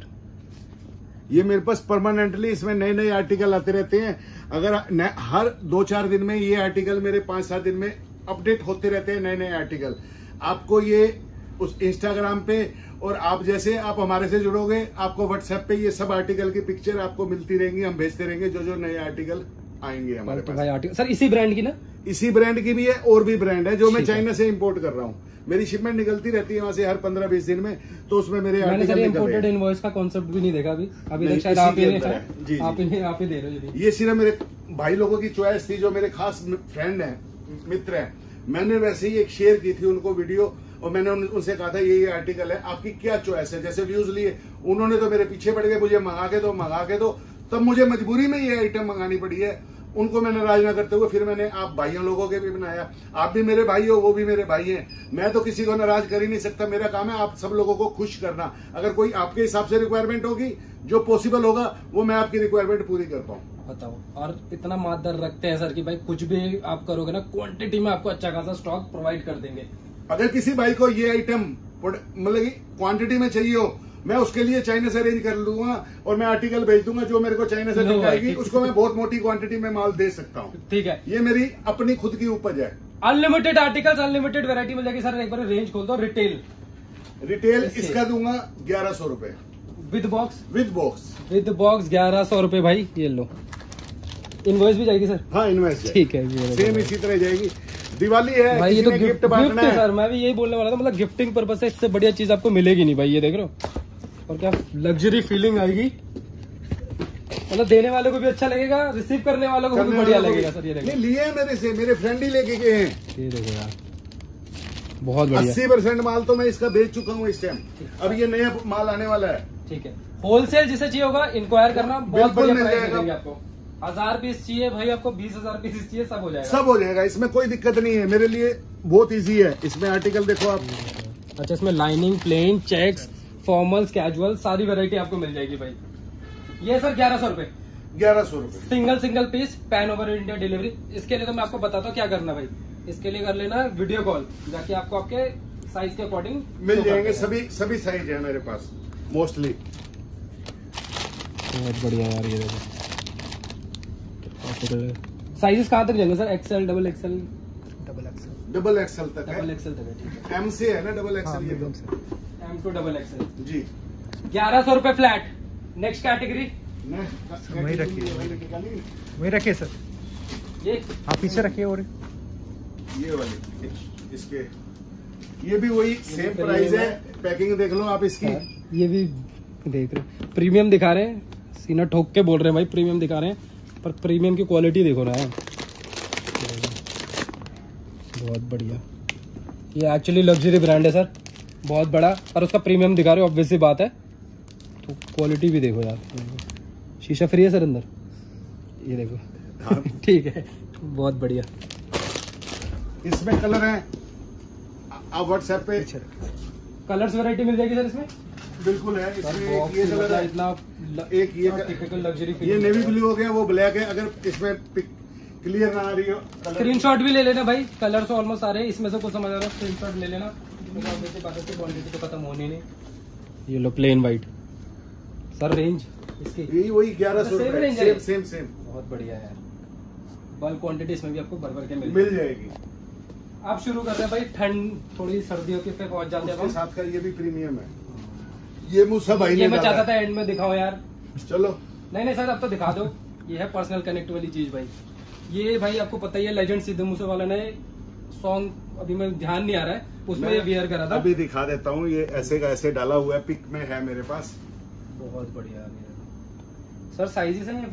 ये मेरे पास परमानेंटली इसमें नए नए आर्टिकल आते रहते हैं। अगर हर दो चार दिन में ये आर्टिकल मेरे पांच सात दिन में अपडेट होते रहते हैं, नए नए आर्टिकल। आपको ये उस इंस्टाग्राम पे और आप जैसे आप हमारे से जुड़ोगे, आपको व्हाट्सएप पे ये सब आर्टिकल की पिक्चर आपको मिलती रहेंगी, हम भेजते रहेंगे जो जो नए आर्टिकल आएंगे हमारे तो पास। भाई आर्टिकल सर इसी ब्रांड की ना? इसी ब्रांड की भी है, और भी ब्रांड है जो मैं चाइना से इंपोर्ट कर रहा हूँ। मेरी शिपमेंट निकलती रहती है वहां से हर पंद्रह बीस दिन में, तो उसमें मेरे मैंने सर आर्टिकल इम्पोर्टेड इनवॉइस का कॉन्सेप्ट भी नहीं देखा अभी अभी तक, शायद आप ही ने आप ही आप ही दे रहे हो। ये सिर्फ मेरे भाई लोगों की चॉइस थी, जो मेरे खास फ्रेंड है, मित्र है। मैंने वैसे ही एक शेयर की थी उनको वीडियो, और मैंने उन, उनसे कहा था ये ये आर्टिकल है, आपकी क्या चॉइस है। जैसे व्यूज लिए, उन्होंने तो मेरे पीछे पड़ गए, मुझे मंगा के दो मंगा के दो, तब मुझे मजबूरी में ये आइटम मंगानी पड़ी है। उनको मैंने नाराज ना करते हुए फिर मैंने आप भाइयों लोगों के भी बनाया। आप भी मेरे भाई हो, वो भी मेरे भाई हैं, मैं तो किसी को नाराज कर ही नहीं सकता। मेरा काम है आप सब लोगों को खुश करना। अगर कोई आपके हिसाब से रिक्वायरमेंट होगी, जो पॉसिबल होगा वो मैं आपकी रिक्वायरमेंट पूरी कर पाऊँ। बताओ, और इतना मात्रा रखते हैं सर कि भाई कुछ भी आप करोगे ना, क्वांटिटी में आपको अच्छा खासा स्टॉक प्रोवाइड कर देंगे। अगर किसी भाई को ये आइटम मतलब कि क्वांटिटी में चाहिए हो, मैं उसके लिए चाइना से अरेंज कर लूंगा और मैं आर्टिकल भेज दूंगा। जो मेरे को चाइना से दिखाएगी उसको मैं बहुत मोटी क्वांटिटी में माल दे सकता हूँ। ठीक है, ये मेरी अपनी खुद की उपज है। अनलिमिटेड आर्टिकल्स, अनलिमिटेड वैरायटी मिल जाएगी सर। एक बार रेंज खोल दो। रिटेल रिटेल इसका दूंगा ग्यारह सौ रूपये with box, with box with box ग्यारह सौ रूपये भाई। ये लो, इनवॉइस भी जाएगी सर? हाँ इनवॉइस ठीक है, सेम इसी तरह जाएगी। दिवाली है भाई, ये तो गिफ्ट बांटना है सर। मैं भी यही बोलने वाला था, मतलब गिफ्टिंग पर्पज से इससे बढ़िया चीज आपको मिलेगी नहीं भाई। ये देख रहे हो, और क्या लग्जरी फीलिंग आएगी, मतलब देने वालों को भी अच्छा लगेगा, रिसीव करने वालों को भी बढ़िया लगेगा सर। ये देखो, लिए हैं मेरे से, मेरे फ्रेंड ही लेके गए हैं। ये देखो यार, बहुत बढ़िया। अस्सी परसेंट माल तो मैं इसका बेच चुका हूँ इस टाइम, अब ये नया माल आने वाला है। ठीक है, होलसेल जिसे चाहिए होगा इंक्वायर करना, बहुत बढ़िया प्राइस मिलेगी आपको। हजार पीस चाहिए भाई, आपको बीस हजार पीस चाहिए, सब हो जाएगा, सब हो जाएगा। इसमें कोई दिक्कत नहीं है, मेरे लिए बहुत इजी है। इसमें आर्टिकल देखो आप। अच्छा, इसमें lining, plain, checks, formals, casual, सारी वैरायटी आपको मिल जाएगी भाई। ये सर ग्यारह सौ रूपये ग्यारह सौ रूपये single single piece, pan over India delivery. इसके लिए तो मैं आपको बताता हूँ क्या करना भाई। इसके लिए कर लेना वीडियो कॉल, जाके आपको आपके साइज के अकॉर्डिंग मिल जाएंगे। सभी सभी साइज है मेरे पास मोस्टली। बहुत बढ़िया यार, ये देखो साइजेस कहाँ तक जाएंगे sir? XL, double XL, double XL double XL तक है। डबल एक्सएल तक है, ठीक है। एम से है ना डबल एक्सएल? ये एम टू डबल एक्सएल जी, ग्यारह सौ रूपये फ्लैट। नेक्स्ट कैटेगरी वही रखिए, वही रखिए सर, ये आप पीछे रखिए। और ये वाली इसके, ये भी वही सेम प्राइस है। पैकिंग देख लो आप इसकी। ये भी देख रहे, प्रीमियम दिखा रहे हैं, सीना ठोक के बोल रहे हैं भाई, प्रीमियम दिखा रहे हैं, पर प्रीमियम की क्वालिटी देखो ना है, बहुत बढ़िया। ये एक्चुअली लग्जरी ब्रांड है सर, बहुत बड़ा, और उसका प्रीमियम दिखा रहे हो, ऑब्वियस सी बात है। तो क्वालिटी भी देखो यार, शीशा फ्री है सर अंदर, ये देखो। ठीक है, बहुत बढ़िया। इसमें कलर है, आप व्हाट्सएप पे कलर्स वैरायटी मिल जाएगी सर इसमें? बिल्कुल है। इसमें एक ये कलर है, इतना एक ये टिपिकल लग्जरी, ये नेवी ब्लू हो गया, वो ब्लैक है। अगर इसमें क्लियर ना आ रही हो, स्क्रीनशॉट भी ले लेना भाई। कलर्स ऑलमोस्ट सारे हैं, इसमें से कुछ समझ आ रहा है स्क्रीनशॉट ले लेना, क्वांटिटी तो खत्म होनी नहीं। ये लो प्लेन व्हाइट सर, रेंज इसकी यही वही ग्यारह सौ सेम सेम सेम सेम बहुत बढ़िया है। बल्क क्वांटिटी इसमें भी आपको भर भर के मिल मिल जाएगी। आप शुरू कर रहे हैं भाई, ठंड थोड़ी सर्दियों के पे पहुंच जाते हैं। उसके साथ का ये भी प्रीमियम है। ये मूसा भाई ये मैं चाहता था एंड में दिखाओ यार। चलो नहीं नहीं सर, अब तो दिखा दो। ये है पर्सनल कनेक्ट वाली चीज भाई। ये भाई आपको पता ही है, लेजेंड सिद्धू मूसेवाला ने सॉन्ग, अभी मैं ध्यान नहीं आ रहा है, उसमें ये वियर करा था। अभी दिखा देता हूँ, ये ऐसे का ऐसे डाला हुआ है, पिक में है मेरे पास। बहुत बढ़िया सर। साइजेस हैं या फिर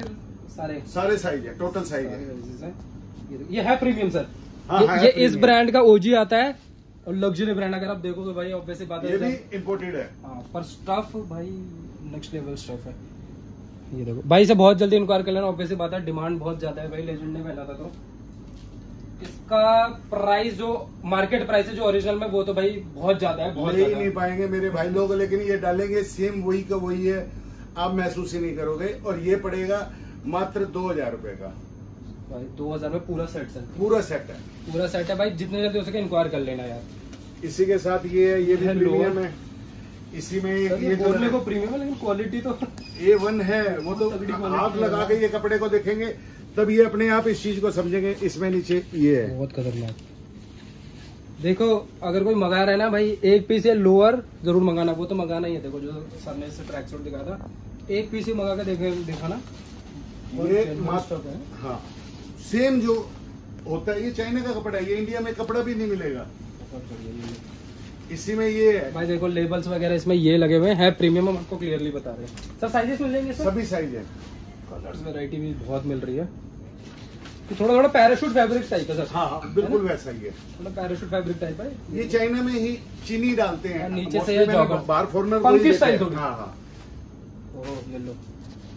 सारे सारे साइज है, टोटल साइज है। ये देखो, ये है प्रीमियम सर। हाँ, ये, हाँ, ये premium। इस ब्रांड का ओजी आता है और लग्जरी ब्रांड अगर आप देखोगे भाई ऑब्वियसली बात ये है भी इम्पोर्टेड है। हाँ, पर स्टफ भाई नेक्स्ट लेवल स्टफ है। ये देखो भाई से बहुत जल्दी इनक्वायर कर लेना, ऑब्वियसली बात है डिमांड बहुत ज्यादा है भाई, लेजेंड ने पहना था तो इसका प्राइस जो मार्केट प्राइस है जो ओरिजिनल में वो तो भाई बहुत ज्यादा है, बहुत ले ही ज्यादा नहीं पाएंगे मेरे भाई लोग, लेकिन ये डालेंगे सेम वही का वही है, आप महसूस ही नहीं करोगे। और ये पड़ेगा मात्र दो हजार रूपये का भाई, दो हजार में पूरा सेट सर, पूरा सेट है। पूरा सेट है भाई, जितने जल्दी हो सके इंक्वायर कर लेना यार। इसी के साथ ये है, ये भी है प्रीमियम है। इसी में सर, ये ये जो बोलने को प्रीमियम है लेकिन क्वालिटी तो ए वन है, वो तो तगड़ी quality हाथ है। लगा के ये कपड़े को देखेंगे तब ये अपने आप इस चीज को समझेंगे। इसमें नीचे ये है, बहुत खतरनाक। देखो अगर कोई मंगा रहा है ना भाई, एक पीस या लोअर जरूर मंगाना, वो तो मंगाना ही है। देखो जो सर ने इससे ट्रैक सूट दिखाया था, एक पीस ही मंगा के देखे दिखाना। ये मात्र हाँ सेम जो होता है, ये चाइना का कपड़ा है, ये इंडिया में कपड़ा भी नहीं मिलेगा। इसी में ये है भाई देखो लेबल्स वगैरह इसमें ये लगे हुए हैं, प्रीमियम हम आपको क्लियरली बता रहे हैं। सर साइजेस मिल जाएंगे सर? सभी साइज है। कलर्स वैरायटी भी बहुत मिल रही है। तो थोड़ा थोड़ा पैराशूट फैब्रिक टाइप है सर। हाँ हाँ बिल्कुल वैसा ही है, थोड़ा पैराशूट फैब्रिक टाइप है। ये चाइना में ही चीनी डालते हैं नीचे से Mostly ये मैंने जॉगर। बाहर फॉरनर Funky style थोड़ी। हाँ हाँ ओह ये लो,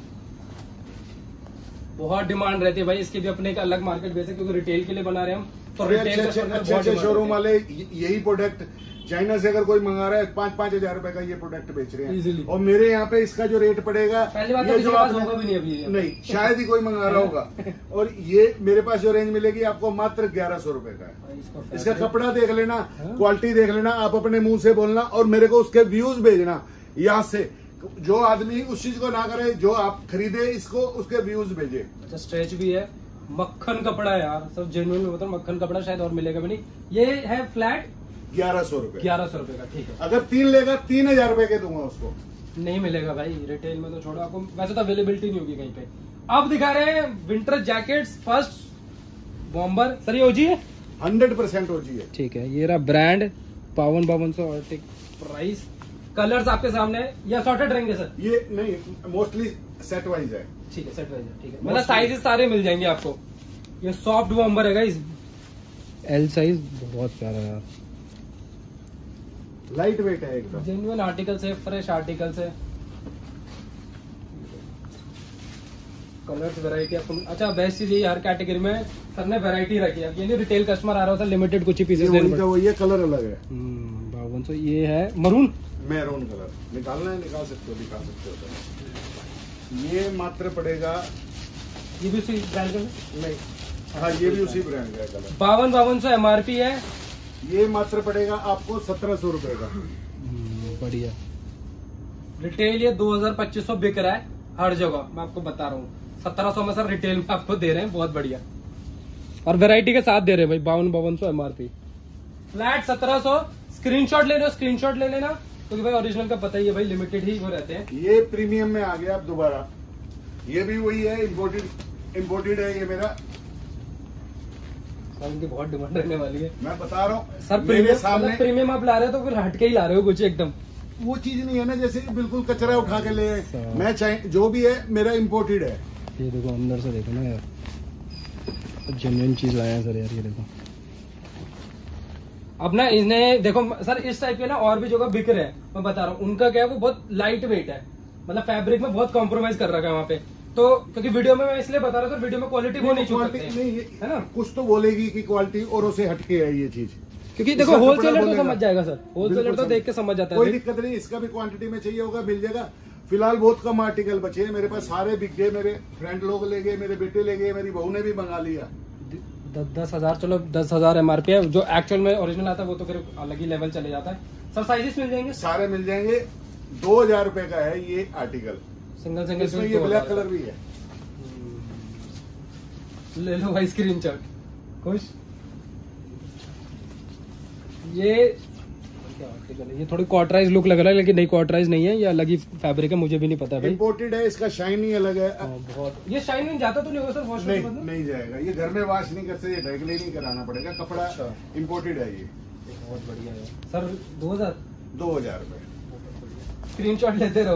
बहुत डिमांड रहती है भाई इसकी भी, अपने एक अलग मार्केट बेस है क्योंकि रिटेल के लिए बना रहे हैं हम। तो और ये रिटेल अच्छे अच्छे अच्छे अच्छे शोरूम वाले यही प्रोडक्ट चाइना से अगर कोई मंगा रहा है, पाँच पाँच हजार रुपए का ये प्रोडक्ट बेच रहे हैं। Easily। और मेरे यहाँ पे इसका जो रेट पड़ेगा, पहली बात तो ये किसी जो के पास आपने- होगा भी नहीं अभी ये। नहीं शायद ही कोई मंगा रहा होगा। और ये मेरे पास जो रेंज मिलेगी आपको मात्र ग्यारह सौ रूपये का है। भाई इसका इसका fabric- कपड़ा देख लेना, हाँ। क्वालिटी देख लेना, आप अपने मुंह से बोलना और मेरे को उसके व्यूज भेजना। यहाँ से जो आदमी उस चीज को ना करे, जो आप खरीदे इसको, उसके व्यूज भेजे। अच्छा स्ट्रेच भी है, मक्खन कपड़ा है यार सर, जेन्युइन में बताऊं मक्खन कपड़ा शायद और मिलेगा भी नहीं। ये है फ्लैट ग्यारह सौ रूपये ग्यारह सौ रुपए का, ठीक है। अगर तीन लेगा तीन हजार रूपये के दूंगा उसको। नहीं मिलेगा भाई रिटेल में तो छोड़ो, आपको वैसे तो अवेलेबिलिटी नहीं होगी कहीं पे। अब दिखा रहे हैं winter jackets, first bomber. Sir ये ओजी है? हंड्रेड परसेंट ओजी है। ठीक है, ये रहा ब्रांड, बावन बावन सौ आर्टिक प्राइस। कलर्स आपके सामने है या सॉर्टेड रहेंगे सर? ये नहीं मोस्टली सेट वाइज है। ठीक है सेट वाइज है, ठीक है, मतलब साइजेस सारे मिल जाएंगे आपको। ये सॉफ्ट बॉम्बर है गाइस, एल साइज, बहुत प्यारा यार, लाइट वेट है एकदम। जेन्युइन आर्टिकल से, फ्रेश आर्टिकल से। कलर्स वैरायटी आपको, अच्छा बेस्ट चीज ये हर कैटेगरी में सर ने वैरायटी रखी है। ये नहीं रिटेल कस्टमर आ रहा होता लिमिटेड कुछ ही ये पीसेस वही लेने का पड़ते। वही है, कलर अलग है। बावन सौ, ये है मरून। मैरून कलर निकालना है, निकाल सकते हो, निकाल सकते हो। ये मात्र पड़ेगा, ये भी उसी ब्रांड का है? नहीं हाँ ये भी उसी ब्रांड का है कलर। बावन बावन सौ एमआरपी है। ये मात्र पड़ेगा आपको सत्रह सौ रूपये का। बढ़िया रिटेल ये दो हजार पच्चीस सौ बिक रहा है हर जगह, मैं आपको बता रहा हूँ। सत्रह सौ में सर रिटेल में आपको दे रहे हैं, बहुत बढ़िया। और वैरायटी के साथ दे रहे हैं भाई, बावन बावन सौ एमआरपी, फ्लैट सत्रह सौ। स्क्रीनशॉट ले लो, स्क्रीनशॉट ले लेना, क्योंकि भाई ओरिजिनल का पता ही है भाई, लिमिटेड ही वो रहते हैं। ये प्रीमियम में आ गया अब दोबारा, ये भी वही है, इम्पोर्टेड इम्पोर्टेड है ये मेरा। सर इनकी बहुत डिमांड रहने वाली है मैं बता रहा हूँ सर। मेरे प्रीमियम सामने प्रीमियम आप ला रहे हो तो फिर हटके ही ला रहे हो कुछ एकदम। वो चीज नहीं है ना, जैसे कि बिल्कुल कचरा उठा के ले। अच्छा। मैं चाहे जो भी है मेरा इम्पोर्टेड है। ये देखो अंदर से देखो ना यार, जेन्युइन चीज लाया है सर यार, ये देखो। अब ना इन्हें देखो सर, इस टाइप के ना और भी जगह बिक रहे हैं, मैं बता रहा हूँ। उनका क्या है, वो बहुत लाइट वेट है, मतलब फैब्रिक में बहुत कॉम्प्रोमाइज कर रखा है वहाँ पे। तो क्योंकि वीडियो में मैं इसलिए बता रहा था, वीडियो में क्वालिटी वो नहीं छू सकते क्वालिटी नहीं, ये है ना, कुछ तो बोलेगी कि क्वालिटी औरों से हटके है ये चीज। क्योंकि देखो इसका होलसेलर कपड़ा तो बोलेगा। समझ जाएगा सर, होलसेलर बिल्कुल तो समझ- देख के समझ जाता कोई है। दिक्कत नहीं, इसका भी क्वांटिटी में चाहिए होगा मिल जाएगा। फिलहाल बहुत कम आर्टिकल बचे हैं मेरे पास, सारे बिक गए। मेरे फ्रेंड लोग ले गए, मेरे बेटे ले गए, मेरी बहू ने भी मंगा लिया। दस दस हजार चलो दस हजार एमआरपी है, जो एक्चुअल में ओरिजिनल आता है वो तो फिर अलग ही लेवल चले जाता है। सर साइजेस मिल जाएंगे सारे मिल जाएंगे। दो हजार रूपये का है ये आर्टिकल। सिंगल सिंगल, इसमें ये ब्लैक कलर भी है। ले लो भाई स्क्रीन शॉट, खुश। ये क्या आर्टिकल है, ये थोड़ी क्वार्टराइज लुक लग रहा है, लेकिन नहीं क्वार्टराइज नहीं है, ये अलग ही फैब्रिक है, मुझे भी नहीं पता भाई। इम्पोर्टेड है, इसका शाइन ही अलग है। हाँ, बहुत। ये शाइन नहीं जाता तो नहीं होगा सर वॉश नहीं नहीं जाएगा, ये घर में वॉश नहीं कर सकते, ये ड्राई क्लीनिंग कराना पड़ेगा। कपड़ा अच्छा। इम्पोर्टेड है ये। बहुत बढ़िया है सर। दो हजार दो हजार रूपये स्क्रीन शॉट लेते रहो भाई।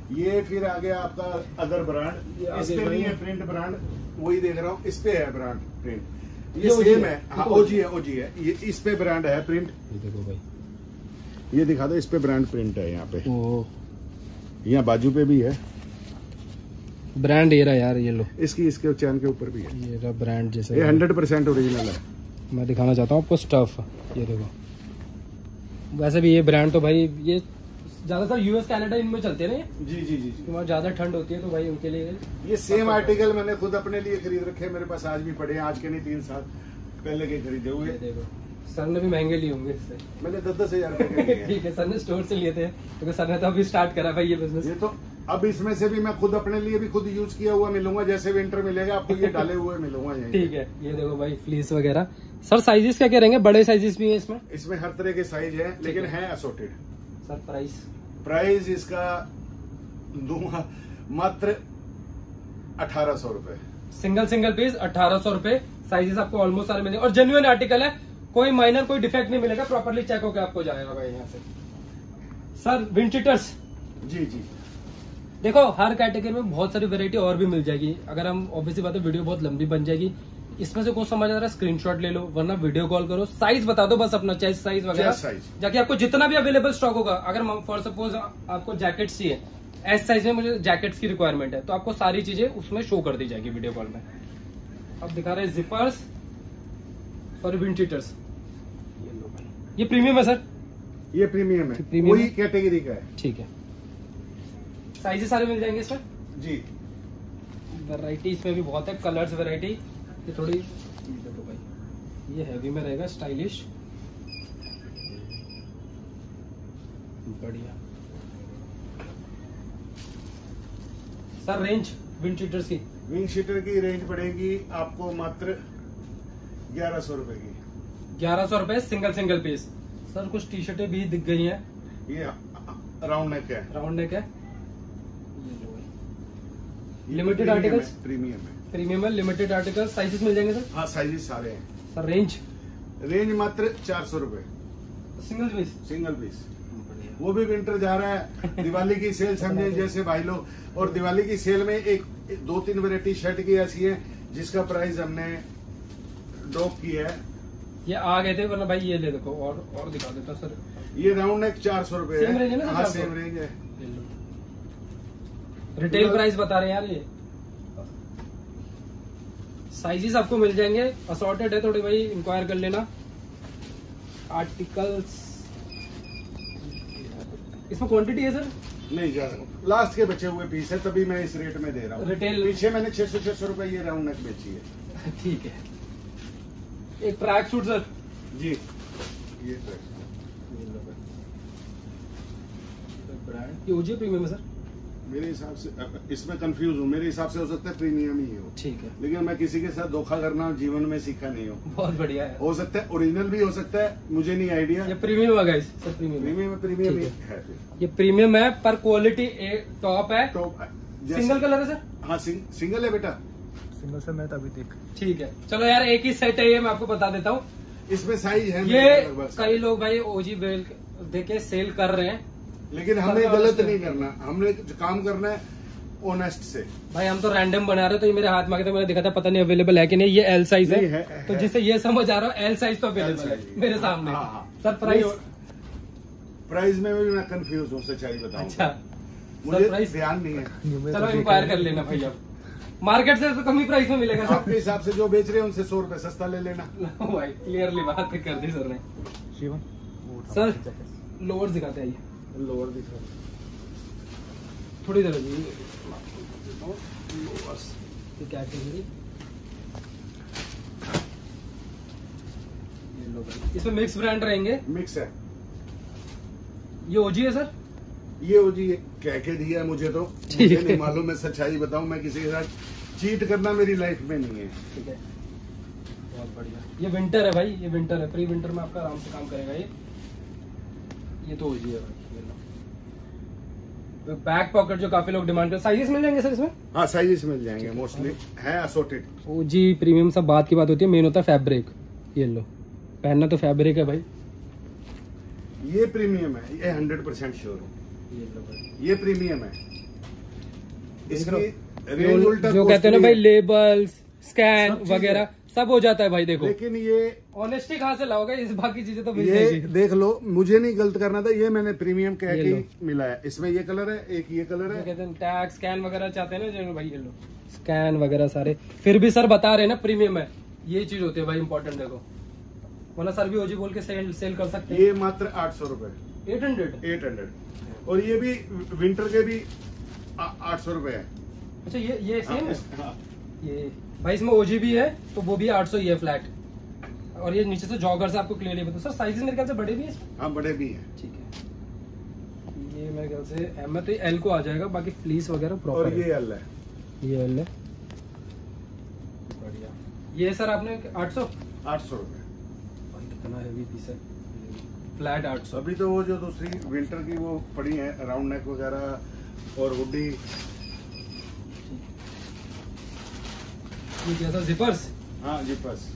ये फिर आ गया आपका अदर ये ब्रांड, आगे इस पे भाई। नहीं है प्रिंट ब्रांड, वही देख रहा हूँ, इस पे है ब्रांड प्रिंट, ये ये O G सेम है, है। हाँ ये O G ओजी है, ओजी है, ये इस पे ब्रांड है प्रिंट, ये देखो भाई, ये दिखा दो, इस पे ब्रांड प्रिंट है यहाँ पे, ओ यहाँ बाजू पे भी है, ब्रांड ये रहा यार, ये लो, इसकी इसके चैन के ऊपर भी है, ये रहा ब्रांड जैसे। ये हंड्रेड परसेंट ओरिजिनल है। मैं दिखाना चाहता हूँ आपको स्टफ, ये देखो। वैसे भी ये ब्रांड तो भाई ये ज्यादातर यूएस कनाडा इनमें चलते हैं ना, ये जी जी जी जी। वहाँ ज्यादा ठंड होती है तो भाई उनके लिए ये सेम आर्टिकल मैंने खुद अपने लिए खरीद रखे, मेरे पास आज भी पड़े हैं, आज के नहीं तीन साल पहले के खरीदे हुए। ये देखो, सर ने भी महंगे लिए होंगे इससे। मैंने दस दस हजार रुपए के लिए हैं। ठीक है, सर ने स्टोर से लिए थे क्योंकि सर ने तो अभी स्टार्ट करा भाई ये बिजनेस। ये तो अब इसमें से भी मैं खुद अपने लिए भी खुद यूज किया हुआ मिलूंगा, जैसे विंटर मिलेगा आपको ये डाले हुए मिलूंगा यहीं। ठीक है, ये देखो भाई फ्लीस वगैरह। सर साइजेस क्या क्या रहेंगे? बड़े साइजेस भी हैं इसमें? इसमें हर तरह के साइज है, लेकिन है। है असोर्टेड। Sir price? प्राइस इसका दूंगा मात्र अठारह सौ रूपये। सिंगल सिंगल पीस अठारह सौ रूपये, साइजेस आपको ऑलमोस्ट सारे मिलेंगे और जेन्युइन आर्टिकल है, कोई माइनर कोई डिफेक्ट नहीं मिलेगा, प्रॉपर्ली चेक होकर आपको जाएगा भाई यहाँ से। सर विंड चीटर्स, जी जी देखो हर कैटेगरी में बहुत सारी वैरायटी और भी मिल जाएगी। अगर हम ऑब्वियसली बात है वीडियो बहुत लंबी बन जाएगी, इसमें से कुछ समझ आ रहा है स्क्रीनशॉट ले लो, वरना वीडियो कॉल करो, साइज बता दो बस अपना, चेस्ट साइज वगैरह, साइज जाके आपको जितना भी अवेलेबल स्टॉक होगा। अगर फॉर सपोज आपको जैकेट्स चाहिए, एस साइज में मुझे जैकेट्स की रिक्वायरमेंट है, तो आपको सारी चीजें उसमें शो कर दी जाएगी वीडियो कॉल में। अब दिखा रहे हैं जिपर्स, सॉरी विंड चीटर्स, ये लो भाई, ये प्रीमियम है सर? ये प्रीमियम है, प्रीमियम वही है? कैटेगरी का है। ठीक है, साइजेस सारे मिल जाएंगे इसमें? जी वैरायटी इसमें भी बहुत है, कलर्स वैरायटी। ये थोड़ी ये देखो भाई, ये हैवी में रहेगा, स्टाइलिश, बढ़िया। सर रेंज विंड चीटर्स की? विंग शीटर की रेंज पड़ेगी आपको मात्र ग्यारह सौ रूपये की। ग्यारह सौ रुपए सिंगल सिंगल पीस। सर कुछ टी शर्टें भी दिख गई हैं, ये राउंड नेक है, राउंड नेक है, लिमिटेड आर्टिकल्स, प्रीमियम है, प्रीमियम है, लिमिटेड आर्टिकल्स। साइजेस मिल जाएंगे सर? हाँ साइजेस सारे हैं। Sir range? रेंज मात्र चार सौ रूपये सिंगल पीस? सिंगल पीस, वो भी विंटर जा रहा है, दिवाली की सेल समझे जैसे भाई लोग, और दिवाली की सेल में एक दो तीन वैरायटी शर्ट की ऐसी है जिसका प्राइस हमने ड्रॉप किया है। ये आ गए थे, वरना भाई ये ले देखो, और और दिखा देता सर। ये राउंड नेक चार सौ रूपये Same range है ना? हाँ चार सौ? सेम रेंज है। रिटेल प्राइस बता रहे हैं यार ये। साइजेस आपको मिल जाएंगे, असॉर्टेड है थोड़ी भाई, इंक्वायर कर लेना। आर्टिकल्स इसमें क्वांटिटी है सर? नहीं ज्यादा, लास्ट के बचे हुए पीस है, तभी मैं इस रेट में दे रहा हूँ। रिटेल पीछे मैंने छह सौ छह सौ रूपये ये राउंड नेक बेची है। ठीक है। एक ट्रैक सूट सर? जी ये track। ब्रांड ये ओजी प्रीमियम है सर? मेरे हिसाब से इसमें कंफ्यूज हूँ, मेरे हिसाब से हो सकता है प्रीमियम ही हो, ठीक है, लेकिन मैं किसी के साथ धोखा करना जीवन में सीखा नहीं हूँ। बहुत बढ़िया है। हो सकता है ओरिजिनल भी हो सकता है, मुझे नहीं आइडिया। ये प्रीमियम है गाइस, सर प्रीमियम है। प्रीमियम प्रीमियम ठीक है फिर। ये प्रीमियम है, पर क्वालिटी टॉप है। तो जैसे- सिंगल कलर है सर? हाँ सिंग, सिंगल है बेटा। सिंगल से मैं तभी देख। ठीक है, चलो यार एक ही सेट है ये, मैं आपको बता देता हूँ। इसमें साइज है ये मेरे लगभग सारे। कई लोग भाई ओजी बेल देके सेल कर रहे हैं, लेकिन हमें सरकार गलत से- नहीं करना, हमने जो काम करना है ऑनेस्ट से। भाई हम तो रैंडम बना रहे हैं, तो ये मेरे हाथ में तो मैंने देखा था, पता नहीं अवेलेबल है कि नहीं। ये एल साइज नहीं है, है, तो है। जिससे ये समझ आ रहा है एल साइज तो L अवेलेबल है size। मेरे सामने। हाँ, हाँ। Sir price? प्राइस में भी मैं कंफ्यूज हूँ, सच्चाई बताऊँ। अच्छा, मुझे सर प्राइस? ध्यान नहीं है। चलो इंक्वायर कर लेना भाई, अब मार्केट से तो कम ही प्राइस में मिलेगा आपके हिसाब से जो बेच रहे हैं उनसे सौ रुपए सस्ता ले लेना। सर। भाई क्लियरली बात कर दी सर ने। शिवन सर लोअर दिखाते हैं, ये लोअर दिख रहा थोड़ी देर अभी लोअर्स की कैटेगरी, ये लो भाई, इसमें मिक्स ब्रांड रहेंगे। मिक्स है ये ओजी है सर? ये वो जी कह के दिया है मुझे, तो ठीक मुझे है। नहीं मालूम, मैं सच्चाई बताऊं, मैं किसी के साथ चीट करना मेरी लाइफ में नहीं है। ठीक है, बहुत बढ़िया। ये विंटर है भाई, ये विंटर है, प्री विंटर में आपका आराम से काम करेगा ये। ये तो ओजी है भाई, ये लो। तो बैक पॉकेट जो काफी लोग डिमांड करते हैं, साइजेस मिल जाएंगे सर इसमें? हाँ साइजेस मिल जाएंगे, मोस्टली है असोर्टेड। ओजी प्रीमियम सब बात की बात होती है, मेन होता है फैब्रिक। ये लो, पहनना तो फैब्रिक है भाई। ये प्रीमियम है, ये हंड्रेड परसेंट श्योर हूँ, ये लो भाई, ये प्रीमियम है। इसकी रेंज उल्टा जो कहते हैं ना भाई, लेबल्स स्कैन सब चीजें। वगैरह सब हो जाता है भाई। देखो लेकिन ये ऑनेस्टी कहाँ से लाओगे, इस बाकी चीजें तो मिल ये जाएगी। देख लो, मुझे नहीं गलत करना था, ये मैंने प्रीमियम कह ये के लो। ही मिला है। इसमें ये कलर है, एक ये कलर जो है। कहते हैं टैग स्कैन वगैरह चाहते हैं ना जो भाई, ये लो स्कैन वगैरह सारे, फिर भी सर बता रहे हैं ना प्रीमियम है, ये चीज होती है भाई इंपॉर्टेंट। देखो वरना सर भी ओजी बोल के सेल सेल कर सकते हैं। ये मात्र आठ सौ रूपये एट हंड्रेड एट हंड्रेड और ये भी विंटर के भी आठ सौ रूपये है। अच्छा ये ये सेम है। हाँ, ये भाई इसमें ओजी भी है तो वो भी आठ सौ ही है फ्लैट। और ये नीचे से जॉगर से आपको क्लियरली बताओ सर, साइजेस मेरे ख्याल से बड़े भी है इसमें। हाँ बड़े भी हैं। ठीक है, ये मेरे ख्याल से एम है तो एल को आ जाएगा, बाकी फ्लीस वगैरह और प्रॉपर ये एल है। ये एल है। बढ़िया। ये सर आपने आठ सौ आठ सौ रूपये कितना हैवी पीस है, फ्लैट आठ सौ। अभी तो वो जो दूसरी विंटर की वो पड़ी है राउंड नेक वगैरह और हुडी। ये क्या था, जिपर्स? हाँ जी बस।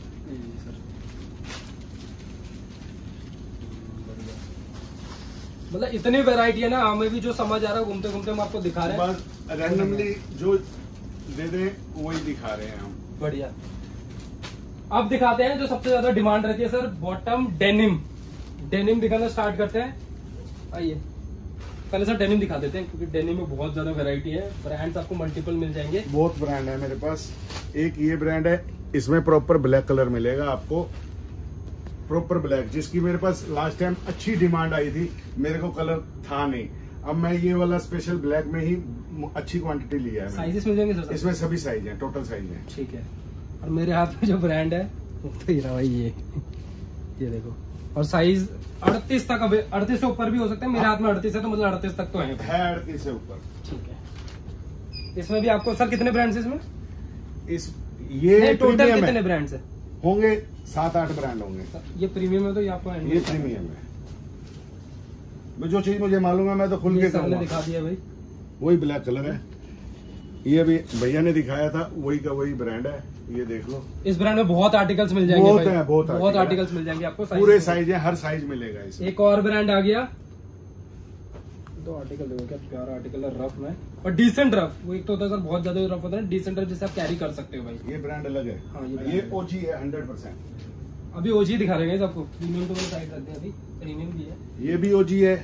मतलब इतनी वैरायटी है ना, हमें भी जो समझ आ रहा है घूमते घूमते हम आपको दिखा रहे हैं। बस रैंडमली जो दे दें वही दिखा रहे हैं हम। बढ़िया। अब दिखाते हैं जो सबसे ज्यादा डिमांड रहती है सर, बॉटम डेनिम। डेनिम दिखाना स्टार्ट करते हैं। आइए पहले सर डेनिम दिखा देते हैं, क्योंकि डेनिम में बहुत ज्यादा वैरायटी है, ब्रांड्स आपको मल्टीपल मिल जाएंगे। बहुत ब्रांड है मेरे पास। एक ये ब्रांड है, इसमें प्रॉपर ब्लैक कलर मिलेगा आपको, प्रॉपर ब्लैक, जिसकी मेरे पास लास्ट टाइम अच्छी डिमांड आई थी, मेरे को कलर था नहीं। अब मैं ये वाला स्पेशल ब्लैक में ही अच्छी क्वांटिटी लिया है। साइजेस मिल जाएंगे सर? इसमें सभी साइज हैं, टोटल साइज हैं। ठीक है। और मेरे हाथ में जो ब्रांड है वो तो ये रहा भाई, ये ये देखो। और साइज अड़तीस तक, अब अड़तीस से ऊपर भी हो सकता है। मेरे हाथ में अड़तीस है तो मतलब अड़तीस तक तो है। है अड़तीस से ऊपर। ठीक है। इसमें भी आपको सर कितने ब्रांड्स है इसमें? इस ये टोटल प्रीमियम कितने है, ब्रांड्स है? होंगे सात आठ ब्रांड होंगे। ये प्रीमियम है तो ये आपको ये प्रीमियम है। मैं जो चीज मुझे मालूम है मैं तो खुल के सर ने कहूंगा। दिखा दिया भाई। वही ब्लैक कलर है, ये भी भैया ने दिखाया था, वही का वही ब्रांड है। ये देख लो, इस ब्रांड में बहुत आर्टिकल्स मिल जाएंगे बहुत भाई। है, बहुत बहुत आर्टिकल आर्टिकल्स मिल जाएंगे आपको। पूरे साइज साइज है, हर साइज मिलेगा इसमें। एक और ब्रांड आ गया। दो आर्टिकल देखो क्या प्यारा आर्टिकल है, रफ में और डिसेंट रफ। वो एक तो होता है सर बहुत ज्यादा रफ होता है, डिसेंट रफ जिसे आप कैरी कर सकते हो भाई। ये ब्रांड अलग है। हाँ, ये brand ये है। ओजी है हंड्रेड परसेंट। अभी ओजी दिखा रहे हैं आपको, प्रीमियम तो मैंने साइड रखते हैं अभी, प्रीमियम भी है। ये भी ओजी है।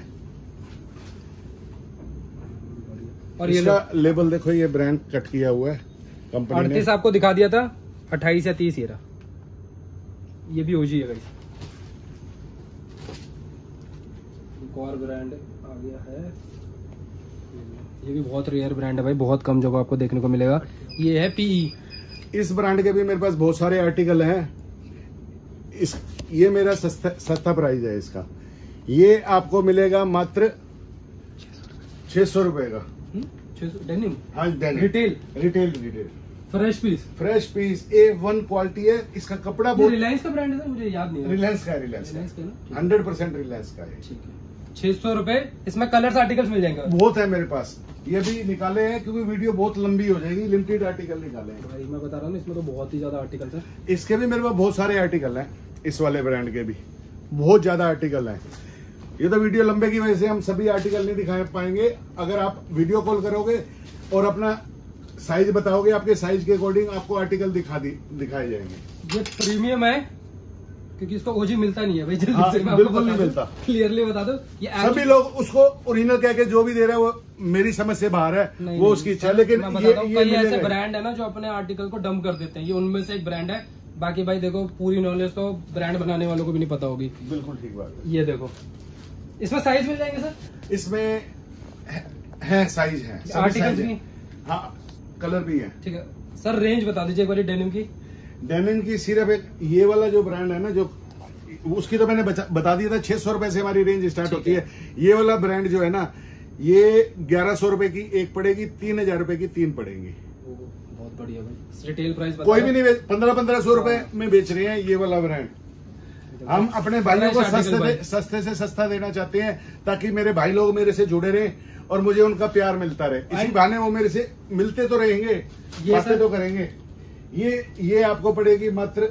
और ये इसका लेबल देखो, ये ब्रांड कट किया हुआ है कंपनी ने। अड़तीस आपको दिखा दिया था, अट्ठाईस या तीस ये रहा। ये भी ओजी है भाई। एक और ब्रांड आ गया है, ये भी बहुत रेयर ब्रांड है भाई, बहुत कम जगह आपको देखने को मिलेगा। ये है पीई। इस ब्रांड के भी मेरे पास बहुत सारे आर्टिकल हैं। इस ये मेरा सस्ता सस्ता प्राइस है इसका। ये आपको मिलेगा मात्र छह सौ रुपए का। डेनिम हाँ denim. Retail retail retail fresh piece. Fresh piece A one quality है। इसका कपड़ा बहुत रिलायंस का ब्रांड है सर, मुझे याद नहीं है। रिलायंस का है। रिलायंस रिलायंस का ना, हंड्रेड परसेंट रिलायंस का है। ठीक है। छह सौ रुपए। इसमें कलर्स आर्टिकल्स मिल जाएंगे बहुत है मेरे पास। ये भी निकाले हैं क्योंकि वीडियो बहुत लंबी हो जाएगी, लिमिटेड आर्टिकल निकाले हैं। भाई। मैं बता रहा हूँ इसमें तो बहुत ही ज्यादा आर्टिकल्स है। इसके भी मेरे पास बहुत सारे आर्टिकल हैं, इस वाले ब्रांड के भी बहुत ज्यादा आर्टिकल हैं। ये तो वीडियो लंबे की वजह से हम सभी आर्टिकल नहीं दिखा पाएंगे। अगर आप वीडियो कॉल करोगे और अपना साइज बताओगे, आपके साइज के अकॉर्डिंग आपको आर्टिकल दिखा दी दिखाए जाएंगे। ये प्रीमियम है क्योंकि इसको ओजी मिलता नहीं है भाई, जल्दी हाँ, से मैं आपको बिल्कुल बता नहीं दूं, मिलता। क्लियरली बता दो। ये सभी लोग उसको ओरिजिनल कह के जो भी दे रहे हैं वो मेरी समझ से बाहर है, नहीं, वो नहीं, उसकी इच्छा है। सर, लेकिन मैं ये बताता हूं, ये कई ऐसे मिलेगा। ब्रांड है ना जो अपने आर्टिकल को डंप कर देते हैं, ये उनमें से एक ब्रांड है। बाकी भाई देखो, पूरी नॉलेज तो ब्रांड बनाने वालों को भी नहीं पता होगी। बिल्कुल ठीक बात है। ये देखो, इसमें साइज मिल जाएंगे सर? इसमें है, है साइज है, आर्टिकल्स भी? हाँ, कलर भी है। ठीक है सर, रेंज बता दीजिए एक बार डेनिम की। डेनिम की सिर्फ एक ये वाला जो ब्रांड है ना, जो उसकी तो मैंने बचा, बता दिया था, छह सौ रुपए से हमारी रेंज स्टार्ट होती है। ये वाला ब्रांड जो है ना, ये ग्यारह सौ रुपए की एक पड़ेगी, तीन हजार रुपए की तीन पड़ेंगी। बहुत बढ़िया भाई, रिटेल प्राइस कोई भी नहीं बेच, पंद्रह पंद्रह सौ रुपए में बेच रहे हैं ये वाला ब्रांड। हम अपने भाइयों को सस्ते दे, सस्ते से सस्ता देना चाहते हैं, ताकि मेरे भाई लोग मेरे से जुड़े रहें और मुझे उनका प्यार मिलता रहे। इसी बहाने वो मेरे से मिलते तो रहेंगे, बातें तो करेंगे। ये ये आपको पड़ेगी मात्र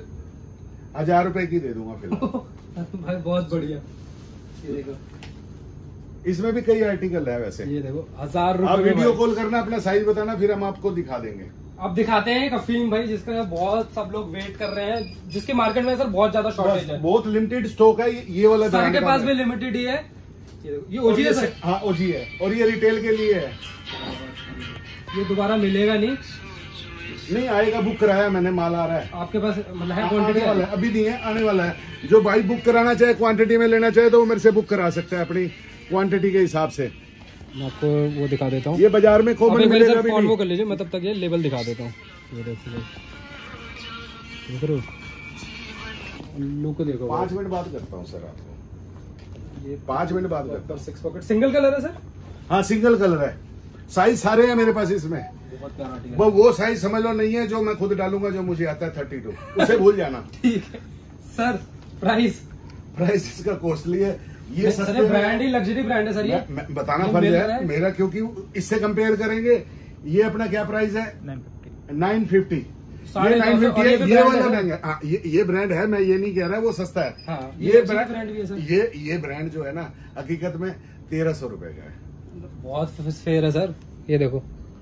हजार रुपए की दे दूंगा फिलहाल। भाई बहुत बढ़िया। ये देखो, इसमें भी कई आर्टिकल है वैसे। ये देखो हजार आप रुपए में वीडियो भाई। कॉल करना, अपना साइज बताना, फिर हम आपको दिखा देंगे। अब दिखाते हैं एक अफीम भाई, जिसका बहुत सब लोग वेट कर रहे हैं, जिसके मार्केट में सर बहुत ज्यादा शॉर्टेज है। बहुत लिमिटेड स्टॉक है ये- ये वाला सर brand के का पास है। भी लिमिटेड ही है। ये देखो, ये और ओजी है ये सर। से- हाँ ओजी है, और ये रिटेल के लिए है। ये दोबारा मिलेगा नहीं नहीं आएगा, बुक कराया मैंने, माल आ रहा है। आपके पास, मतलब है हाँ, क्वांटिटी आने वाला है, अभी नहीं है, आने वाला है। जो भाई बुक कराना चाहे, क्वांटिटी में लेना चाहे, तो वो मेरे से बुक करा सकता है अपनी क्वांटिटी के हिसाब से। मैं आपको वो दिखा देता हूँ। ये बाजार में कॉमन मिलेगा भी फोन वो नहीं। कर लीजिए, मैं तब तक ये लेवल दिखा देता हूँ। ये देखो भाई, देख रहे हो, लुक देखो पाँच मिनट बाद करता हूँ सर आपको, ये पाँच मिनट बाद करता हूँ। सिक्स पॉकेट सिंगल कलर है सर। हाँ सिंगल कलर है, साइज सारे हैं मेरे पास इसमें। बहुत प्यारा article वो वो साइज समझ लो नहीं है जो मैं खुद डालूंगा, जो मुझे आता है थर्टी टू, उसे भूल जाना। है। ठीक है सर। प्राइस प्राइस इसका कॉस्टली है, ये सस्ते में- ब्रांड ही लग्जरी ब्रांड है सर ये। मैं- मैं बताना ये फर्ज मिल रहा है है। मेरा, क्योंकि इससे कंपेयर करेंगे। ये अपना क्या प्राइस है? Nine fifty. Nine fifty. साढ़े ये नौ नाइन सौ, फिफ्टी और है, ये भी ये brand वाला है। महंगा। हाँ ये ये ब्रांड है, मैं ये नहीं कह रहा वो सस्ता है। हाँ, ये ये ब्रांड ब्रांड भी है सर। ये ये ब्रांड जो है ना, हकीकत में तेरह सौ रुपए का है। बहुत फेयर है सर। ये देखो,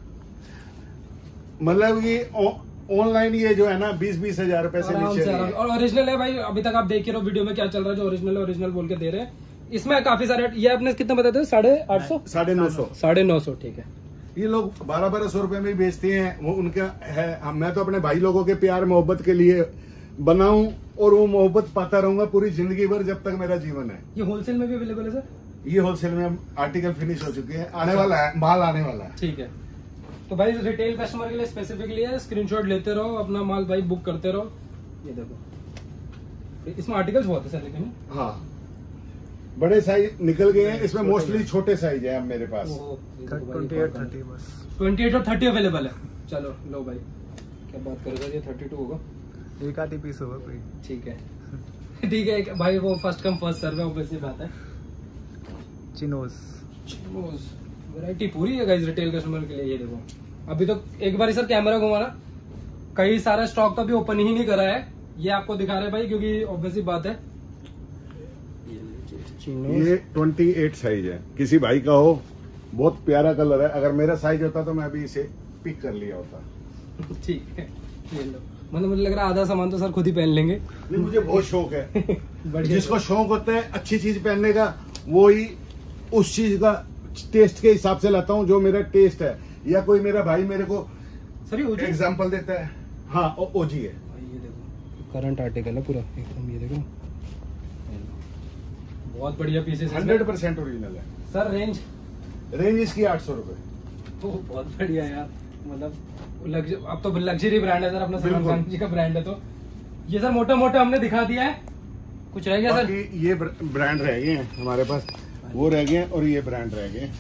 मतलब ये ऑनलाइन ये जो है ना बीस बीस हजार रुपए से आराम नीचे से नहीं आराम है। से। और ओरिजिनल है भाई, अभी तक आप देख के रहो वीडियो में क्या चल रहा है, जो ओरिजिनल है ओरिजिनल बोल के दे रहे हैं। इसमें काफी सारे, ये आपने कितने बताते थे? साढ़े आठ सौ साढ़े नौ सौ। साढ़े नौ सौ ठीक है। ये लोग बारह बारह सौ रुपए में ही बेचते हैं, वो उनका है। हम- मैं तो अपने भाई लोगों के प्यार मोहब्बत के लिए बनाऊं, और वो मोहब्बत पाता रहूंगा पूरी जिंदगी भर जब तक मेरा जीवन है। ये होलसेल में भी अवेलेबल है सर। ये होलसेल में आर्टिकल फिनिश हो चुके हैं, आने वाला है, माल आने वाला है। ठीक है, तो भाई रिटेल कस्टमर के लिए स्पेसिफिकली है, स्क्रीनशॉट लेते रहो, अपना माल भाई बुक करते रहो। ये देखो, इसमें आर्टिकल्स बहुत है सर, लेकिन हाँ बड़े साइज निकल गए हैं, इसमें मोस्टली छोटे साइज है अब मेरे पास। ट्वेंटी एट थर्टी बस। ट्वेंटी एट और थर्टी अवेलेबल है। चलो लो भाई, क्या बात करो सर, ये थर्टी टू होगा। एक आधी पीस होगा कोई। ठीक है ठीक है एक- भाई वो फर्स्ट कम फर्स्ट सर्व है, ऑब्वियसली बात है। चिनोज। वैरायटी पूरी है गाइस रिटेल कस्टमर के लिए। ये देखो, अभी तो एक बार सर कैमरा घुमाना, कई सारा स्टॉक तो अभी ओपन ही नहीं करा है, ये आपको दिखा रहे हैं भाई, क्योंकि ऑब्वियसली बात है। ये अट्ठाईस साइज है, किसी भाई का हो, बहुत प्यारा कलर है। अगर मेरा साइज होता तो मैं अभी इसे पिक कर लिया होता। ठीक है, ये लो। मतलब मुझे लग रहा है आधा सामान तो सर खुद ही पहन लेंगे। नहीं मुझे बहुत शौक है। बढ़िया। जिसको शौक होता है अच्छी चीज पहनने का, वो ही उस चीज का टेस्ट के हिसाब से लाता हूँ जो मेरा टेस्ट है, या कोई मेरा भाई मेरे को सर ये ओजी एग्जाम्पल देता है। हाँ ओ- ओजी है। भाई, ये देखो करंट आर्टिकल है पूरा एकदम। ये देखो बहुत बढ़िया पीसेस हंड्रेड परसेंट ओरिजिनल है। सर। रेंज रेंज इसकी आठ सौ रुपए। ओ, बहुत बढ़िया यार, मतलब लग्ज, अब तो लग्जरी ब्रांड है सर अपना, सलमान बिल्कुल। खान जी का ब्रांड है। तो ये सर मोटा मोटा हमने दिखा दिया है, कुछ रह गया सर? बाकी ये ब्रांड रह गए हैं हमारे पास, वो रह गए हैं, और ये ब्रांड रह गए।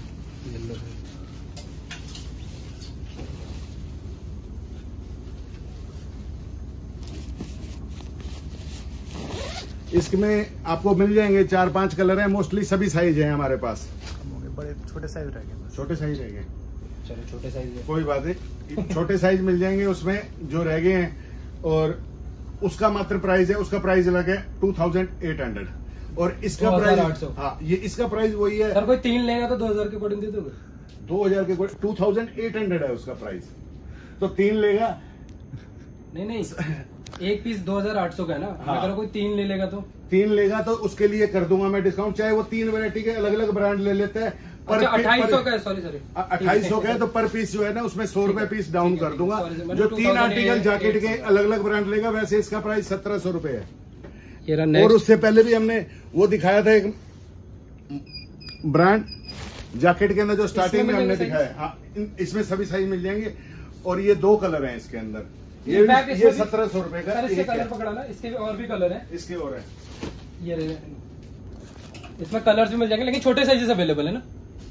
इसमें आपको मिल जाएंगे चार पांच कलर हैं, मोस्टली सभी साइज हैं हमारे पास। कम हो गए, बड़े छोटे साइज रह गए बस। छोटे साइज रह गए, चलो छोटे साइज है। कोई बात नहीं, छोटे साइज मिल जाएंगे उसमें जो रह गए हैं। और उसका मात्र प्राइस है, उसका प्राइस अलग है टू थाउजेंड एट हंड्रेड, और इसका दो हजार आठ प्राइस, सौ। हाँ ये इसका प्राइस वही है। सर कोई तीन लेगा तो दो हजार के अकॉर्डिंग दे दोगे? दो हजार के टू थाउजेंड एट हंड्रेड है उसका प्राइस, तो तीन लेगा। नहीं नहीं, एक पीस दो हजार आठ सौ का है ना। हाँ। अगर कोई तीन ले लेगा तो तीन लेगा तो उसके लिए कर दूंगा मैं डिस्काउंट, चाहे वो तीन वैरायटी के अलग अलग ब्रांड ले लेते हैं। अच्छा अट्ठाईस सौ का है, सॉरी सॉरी अट्ठाईस सौ का है, तो पर पीस जो है ना उसमें सौ रुपए पीस डाउन ठीक है, कर दूंगा। sorry, sorry, जो मतलब तीन two thousand article eight jacket के सौ। अलग अलग ब्रांड लेगा, वैसे इसका प्राइस सत्रह सौ रुपए है। ये रहा और नेक्स्ट। उससे पहले भी हमने वो दिखाया था एक ब्रांड जैकेट के अंदर, जो स्टार्टिंग में इसमें हमने मिल जाएंगे दिखाया। हाँ इन- इसमें सभी साइज मिल जाएंगे, और ये दो कलर हैं इसके अंदर। ये In fact, भी- इसमें ये भी- सत्रह सौ रुपए का सर इसके एक है। कलर पकड़ाना, इसके भी और भी कलर है। इसके और है। ये रहे, इसमें कलर्स भी मिल जाएंगे, लेकिन छोटे साइजेस अवेलेबल है ना।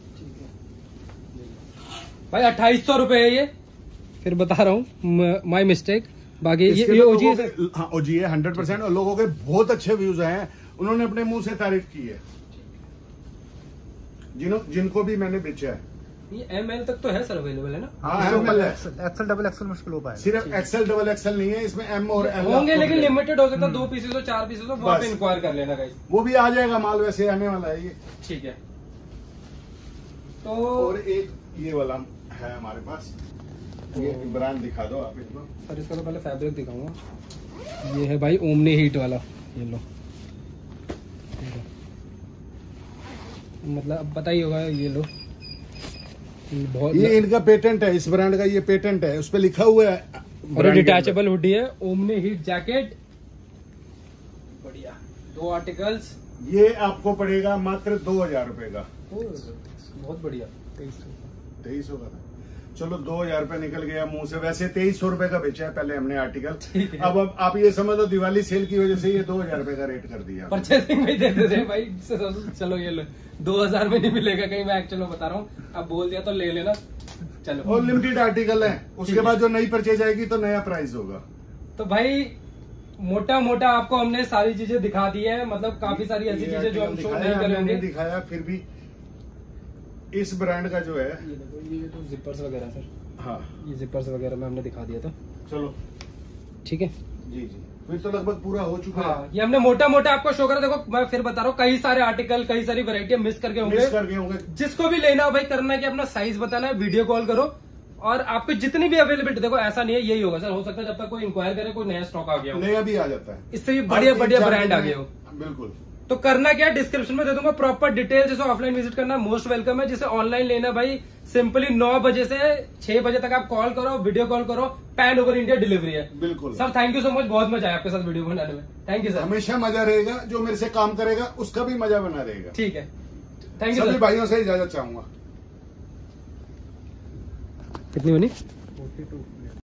भाई अट्ठाईस सौ रुपए है ये, फिर बता रहा हूँ, माई मिस्टेक। बाकी ये इसके ये तो ओजी है लोगों सर। के- हाँ ओजी है हंड्रेड परसेंट, और लोगों के बहुत अच्छे व्यूज आए हैं, उन्होंने अपने मुंह से तारीफ की है, जिन्हों जिनको भी मैंने बेचा है। ये एम एल तक तो है सर अवेलेबल है ना। हाँ इसके एम ऊपर एल है, एक्सेल एक्सेल डबल एक्सेल मुश्किल हो पाएगा। सिर्फ एक्सेल डबल एक्सेल नहीं है, इसमें एम और एल होंगे, लेकिन आपको लिमिटेड हो सकता है, दो पीसेस हो चार पीसेस हो, वहाँ पे बस। इंक्वायर कर लेना गाइस। वो भी आ जाएगा, माल वैसे आने वाला है ये। ठीक है, तो और एक ये वाला है हमारे पास, ये ब्रांड दिखा दो आप इसको। सर इसका तो पहले फैब्रिक दिखाऊंगा। ये है भाई ओमनी हीट वाला, ये लो, मतलब अब पता ही होगा, ये लो, ये बहुत ये इनका पेटेंट है, इस ब्रांड का ये पेटेंट है, उस पे लिखा हुआ है। बड़ी डिटैचेबल हुडी है, ओमनी हीट जैकेट, बढ़िया। दो आर्टिकल्स, ये आपको पड़ेगा मात्र दो हजार रुपए का। बहुत बढ़िया। तेईस सौ का था, चलो दो हजार रुपए निकल गया मुंह से। वैसे तेईस सौ रुपए का बेचा है पहले हमने आर्टिकल, अब अब आप ये समझ लो दिवाली सेल की वजह से ये दो हजार रुपए का रेट कर दिया। परचेसिंग में दे देते भाई, चलो ये लो, दो हजार में नहीं मिलेगा कहीं, मैं एक्चुअली बता रहा हूँ, अब बोल दिया तो ले लेना। चलो, और लिमिटेड आर्टिकल है, उसके बाद जो नई परचेज आएगी तो नया प्राइस होगा। तो भाई मोटा मोटा आपको हमने सारी चीजें दिखा दी है, मतलब काफी सारी ऐसी चीजें जो हम शो नहीं करेंगे, दिखाया। फिर भी इस ब्रांड का जो है, ये देखो, ये तो जिपर्स वगैरह सर, हाँ ये जिपर्स वगैरह में हमने दिखा दिया था। चलो ठीक है जी जी, फिर तो लगभग पूरा हो चुका हाँ, है। ये हमने मोटा मोटा आपको शो करा। देखो मैं फिर बता रहा हूँ, कई सारे आर्टिकल, कई सारी वैरायटी मिस करके होंगे, मिस करके होंगे। जिसको भी लेना हो भाई, करना है कि अपना साइज बताना है, वीडियो कॉल करो, और आपको जितनी भी अवेलेबिलिटी, देखो ऐसा नहीं है यही होगा सर, हो सकता है जब तक कोई इंक्वायर करे कोई नया स्टॉक आ गया हो, नया भी आ जाता है, इससे भी बढ़िया बढ़िया ब्रांड आ गए हो। बिल्कुल। तो करना क्या है, डिस्क्रिप्शन में दे दूंगा प्रॉपर डिटेल, जिसे ऑफलाइन विजिट करना मोस्ट वेलकम है, जिसे ऑनलाइन लेना भाई सिंपली नौ बजे से छह बजे तक आप कॉल करो, वीडियो कॉल करो, पैन ओवर इंडिया डिलीवरी है। बिल्कुल sir, thank you so much, बहुत मजा आया आपके साथ वीडियो बनाने में। Thank you sir. हमेशा मजा रहेगा, जो मेरे से काम करेगा उसका भी मजा बना रहेगा। ठीक है, थैंक यू सभी सर। भाइयों से इजाजत चाहूंगा। कितनी बनी? Forty to.